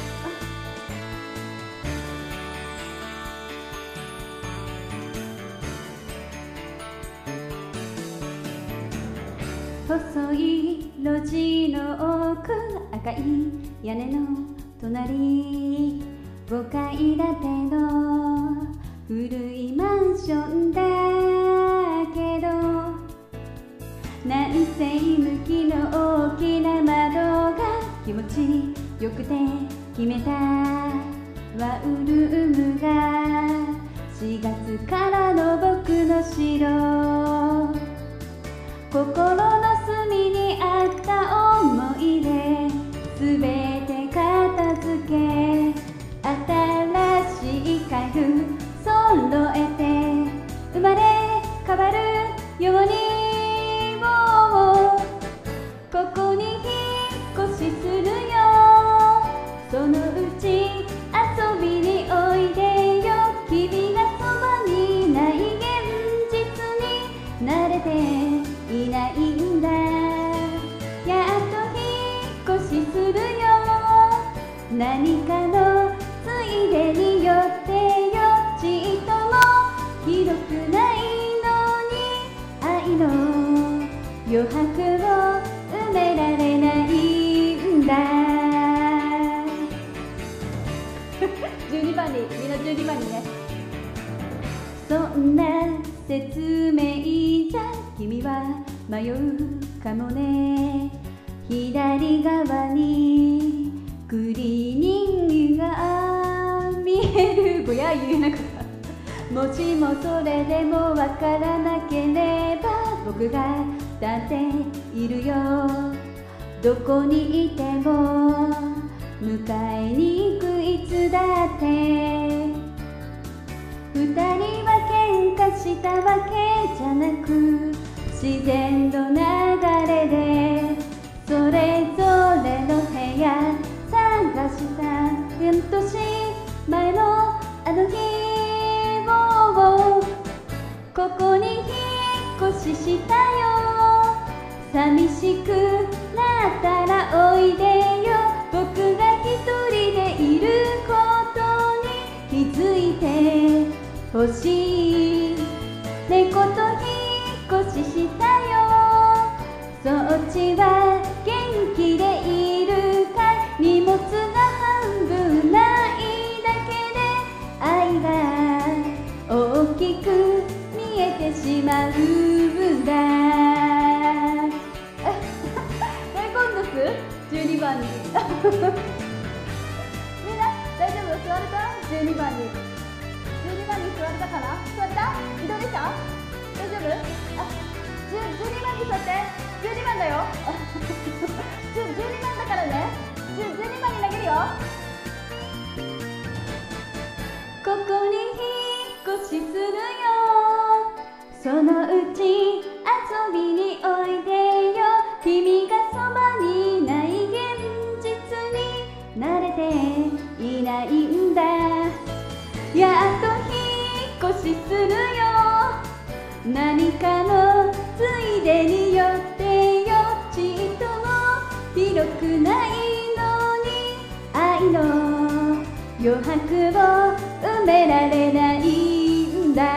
細い路地の奥、赤い屋根の隣、ごかい建ての古いマンションだけど、南西向きの大きな窓が気持ちよくて決めたワンルームがしがつからの僕の城、心の隅にあった思い出すべて片付け、新しい家具揃えて生まれ変わるように、もうここに引っ越しするよ、そのうち遊びにおいでよ、君がそばにない現実に慣れていないんだ、やっと引っ越しするよ、何かのついでに寄ってよ、ちっともひどくないのに愛の余白を埋められないんだ。じゅうにばんにみんなじゅうにばんにね。そんな説明じゃ君は迷うかもね、 左側にクリーニングが見える。ぼや言えなかった。もしもそれでもわからなければ僕がだっているよ。どこにいても迎えに行くいつだって。二人は喧嘩したわけじゃなく自然の流れでそれぞれの部屋探した。半年前のあの日をここに引っ越ししたよ。寂しくなったらおいでよ。僕が一人でいることに気づいてほしい。猫と引っ越ししたよ。そっちは元気でいるかい。荷物が半分ないだけで愛が大きく見えてしまうんだ。今度すじゅうにばんにみんな大丈夫？座れた？ じゅうに 番にじゅうにばんに座れたかな？座れた？移動できた？大丈夫？あ、じゅうにばんに座って。じゅうにばんだよじゅうにばんだからね。じゅうにばんに投げるよ。ここに引っ越しするよ。そのうち遊びにおいでよ。君がそばにない現実に慣れていないんだ。やっと引っ越しするよ。何かのついでに寄ってよ。ちっとも広くないのに愛の余白を埋められないんだ。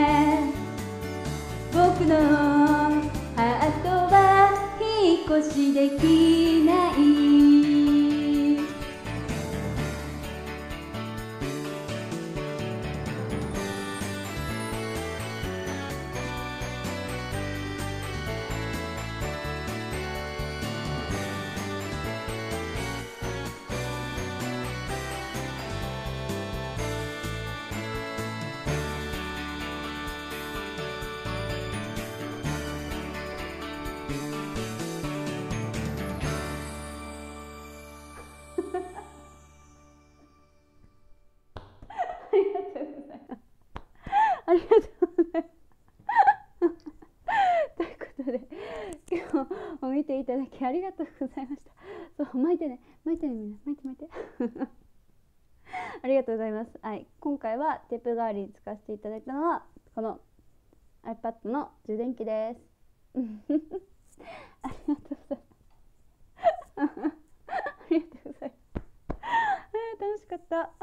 僕のハートは引っ越しできない。ありがとうございますということで今日も見ていただきありがとうございました。そう巻いてね巻いてねみんな巻いて巻いてありがとうございます。はい、今回はテープ代わりに使わせていただいたのはこの iPad の充電器ですありがとうございますありがとうございます楽しかった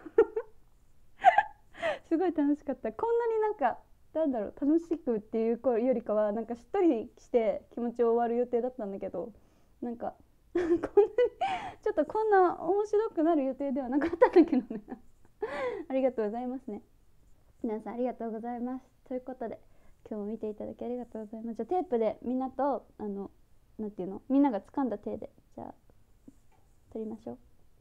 すごい楽しかった。こんなになんかなんだろう楽しくっていうよりかはなんかしっとりして気持ち終わる予定だったんだけど、なんかこんなにちょっとこんな面白くなる予定ではなかったんだけどねありがとうございますね。皆さんありがとうございます。ということで今日も見ていただきありがとうございます。じゃあテープでみんなとあのなんていうのみんなが掴んだ手でじゃあ撮りましょう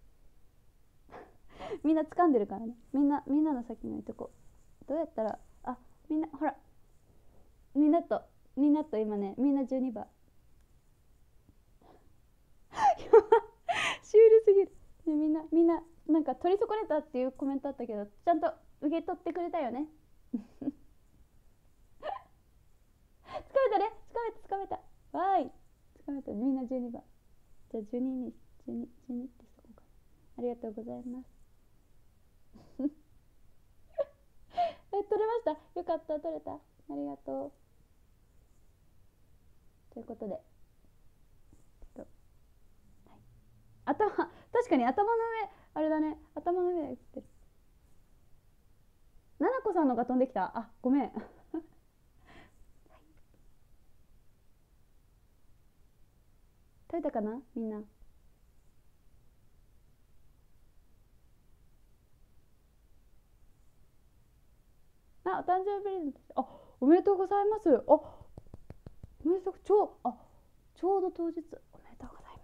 みんな掴んでるからね。みんなみんなの先に置いとこう。どうやったらあみんなほらみんなとみんなと今ねみんなじゅうにばんシュールすぎる、ね、みんなみんななんか取り損ねたっていうコメントあったけどちゃんと受け取ってくれたよねつかめたねつかめたつかめたわーいつかめた。みんなじゅうにばんじゃあじゅうににじゅうに、じゅうにってしとこうかな。ありがとうございますえ取れました。よかった取れた。ありがとう。ということでちょっと、はい、頭確かに頭の上あれだね頭の上で映ってる。ななこさんのが飛んできた。あごめん取れたかなみんな。あ、お誕生日プレゼント。あ、おめでとうございます。あ、おめでとう、ちょう、あ、ちょうど当日。おめでとうござい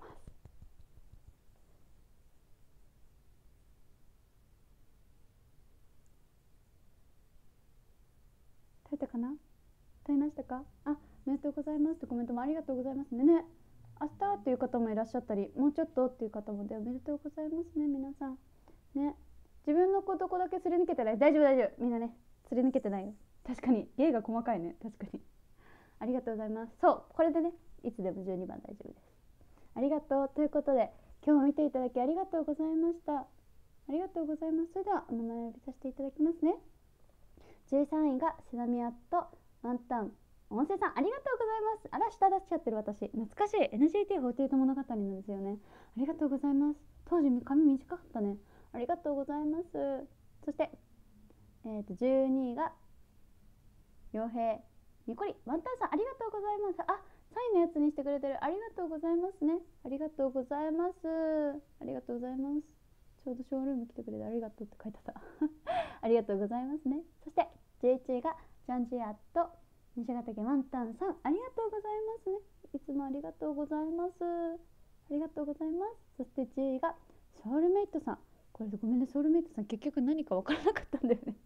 ざいましたか？あ、おめでとうございますってコメントもありがとうございますね。ね、明日っていう方もいらっしゃったり、もうちょっとっていう方もで、おめでとうございますね、皆さん。ね、自分のことこだけすり抜けてない。大丈夫大丈夫、みんなね、すり抜けてないよ。確かに芸が細かいね。確かにありがとうございます。そう、これでね、いつでもじゅうにばん大丈夫です。ありがとうということで、今日も見ていただきありがとうございました。ありがとうございます。それではお名前を呼びさせていただきますね。じゅうさんいがセナミアットワンタン音声さん、ありがとうございます。あら、下出しちゃってる私。懐かしい エヌジーティーフォーティーエイト 物語なんですよね。ありがとうございます。当時髪短かったね。ありがとうございます。そして、えー、とじゅうにいが傭兵ニコリワンタンさん、ありがとうございます。あ、サインのやつにしてくれてる。ありがとうございますね。ありがとうございます。ありがとうございます。ちょうどショールーム来てくれてありがとうって書いてあったありがとうございますね。そしてじゅういちいがジャンジアット西ヶ岳ワンタンさん、ありがとうございますね。いつもありがとうございます。ありがとうございます。そしてじゅういがソウルメイトさん。これでごめんね、ソウルメイトさん結局何か分からなかったんだよね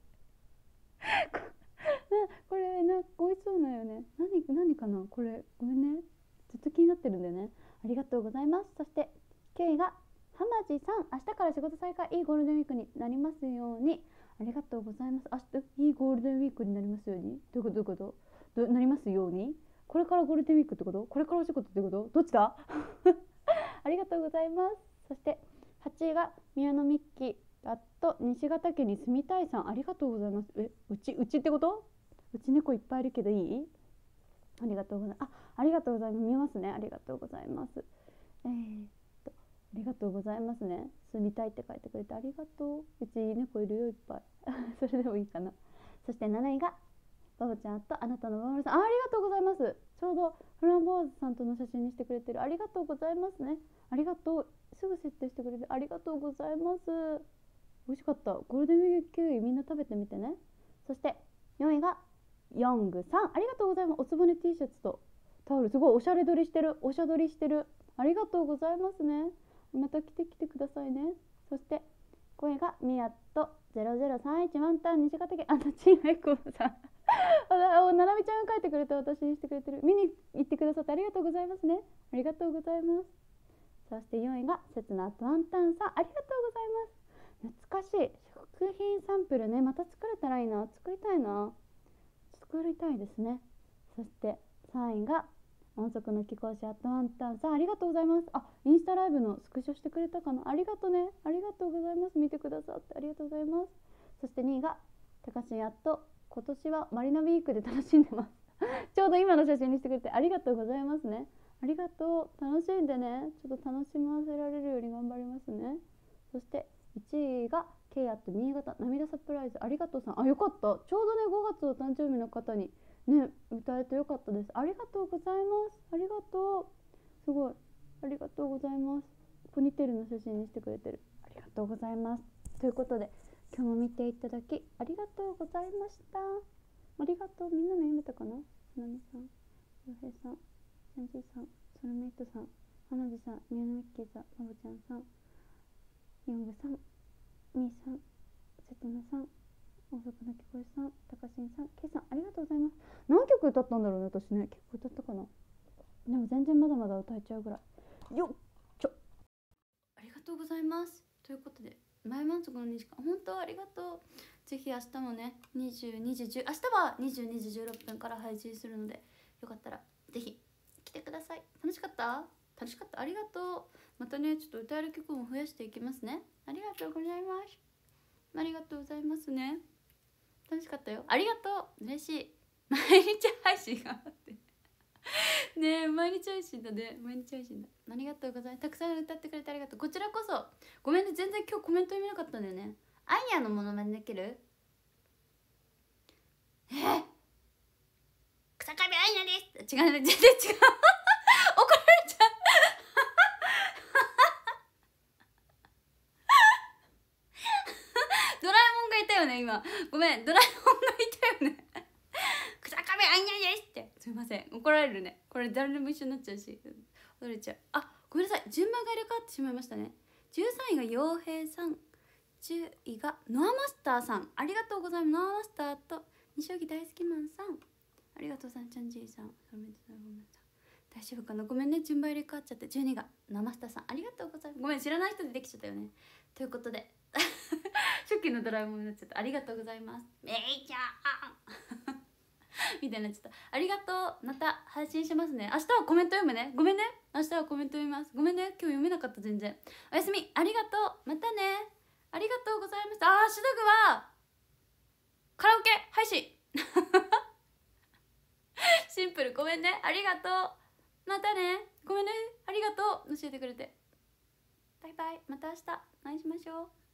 これな、美味しそうだよね。何何かなこれ、ごめんね、ずっと気になってるんだよね。ありがとうございます。そしてきゅういが浜地さん、明日から仕事再開、いいゴールデンウィークになりますように。ありがとうございます。明日いいゴールデンウィークになりますように。どういうことどういうことどなりますように。これからゴールデンウィークってこと？これからお仕事ってこと？どっちだありがとうございます。そしてはちいが宮野美希あっと西ヶ岳に住みたいさん、ありがとうございます。え、うちうちってこと？うち猫いっぱいいるけどいい？ありがとうございます。あ、ありがとうございます。見ますね。ありがとうございます。えー、っとありがとうございますね。住みたいって書いてくれてありがとう。うち猫いるよいっぱいそれでもいいかな。そしてなないがバボちゃんとあなたのバボさん、あ、ありがとうございます。ちょうどフランボワーズさんとの写真にしてくれてる。ありがとうございますね。ありがとう。すぐ設定してくれてありがとうございます。美味しかった。ゴールデンウィークキウイみんな食べてみてね。そしてよんいがヨングさん、ありがとうございます。おつぼね T シャツとタオル、すごいおしゃれ撮りしてる。おしゃ撮りしてる。ありがとうございますね。また来て来てくださいね。そしてごいがミヤットゼロゼロさんいちワンタン西ヶ岳あのチームエコさんあ、ななみちゃんが書いてくれて私にしてくれてる。見に行ってくださってありがとうございますね。ありがとうございます。そしてよんいがせつなとワンタンさん、ありがとうございます。懐かしい食品サンプルね、また作れたらいいな。作りたいな。作りたいですね。そしてさんいが音速の貴公子アットワンタンさん、ありがとうございます。あ、インスタライブのスクショしてくれたかな。ありがとうね。ありがとうございます。見てくださってありがとうございます。そしてにいが高橋やっと今年はマリナウィークで楽しんでますちょうど今の写真にしてくれてありがとうございますね。ありがとう。楽しんでね。ちょっと楽しませられるように頑張りますね。そしていちいが K アット新潟涙サプライズ、ありがとうさん。あ、よかった。ちょうどねごがつお誕生日の方にね歌えてよかったです。ありがとうございます。ありがとう。すごいありがとうございます。ポニーテールの写真にしてくれてる。ありがとうございます。ということで今日も見ていただきありがとうございました。ありがとう。みんなの読めたかな。すなみさん、ようへいさん、ジャンジーさん、ソルメイトさん、花地さん、宮野ミッキーさん、バボちゃんさん、ヨングさん、みーさん、瀬戸奈さん、大阪のきこえさん、たかしんさん、けいさん、ありがとうございます。何曲歌ったんだろうね私ね。結構歌ったかな。でも全然まだまだ歌えちゃうぐらい。よっちょありがとうございます。ということで前満足のにじかん本当ありがとう。ぜひ明日もねにじゅうにじじゅう明日はにじゅうにじじゅうろっぷんから配信するので、よかったらぜひ来てください。楽しかった楽しかったありがとう。またねちょっと歌える曲も増やしていきますね。ありがとうございます。ありがとうございますね。楽しかったよ。ありがとう。嬉しい。毎日配信頑張ってねえ毎日配信だね。毎日配信だ。ありがとうございます。たくさん歌ってくれてありがとう。こちらこそごめんね、全然今日コメント読めなかったんだよね。アイニャのモノマネできる？えー、草壁アイニャです。違う、全然違う怒られちゃうドラえもんがいたよね今。ごめん、ドラえもんがいたよね草壁アイニャですって。すいません、怒られるね。これ誰でも一緒になっちゃうし踊れちゃう。あ、ごめんなさい、順番が入れ替わってしまいましたね。じゅうさんいが陽平さん、じゅういがノアマスターさん、ありがとうございます。ノアマスターと西荻大好きマンさん、 ありがとうさんちゃんじいさん、それめっちゃごめんなさい。大丈夫かな、ごめんね、順番入れ替わっちゃって。じゅうにが生スタさんありがとうございます。ごめん、知らない人でできちゃったよね。ということで初期のドラえもんになっちゃった。ありがとうございます。めいちゃんみたいになっちゃった。ありがとう。また配信しますね。明日はコメント読むね。ごめんね、明日はコメント読みます。ごめんね、今日読めなかった。全然おやすみ。ありがとう。またね。ありがとうございました。あー、ハッシュタグはカラオケ配信シンプル。ごめんね、ありがとう。またね、ごめんね、ありがとう教えてくれて。バイバイ、また明日お会いしましょう。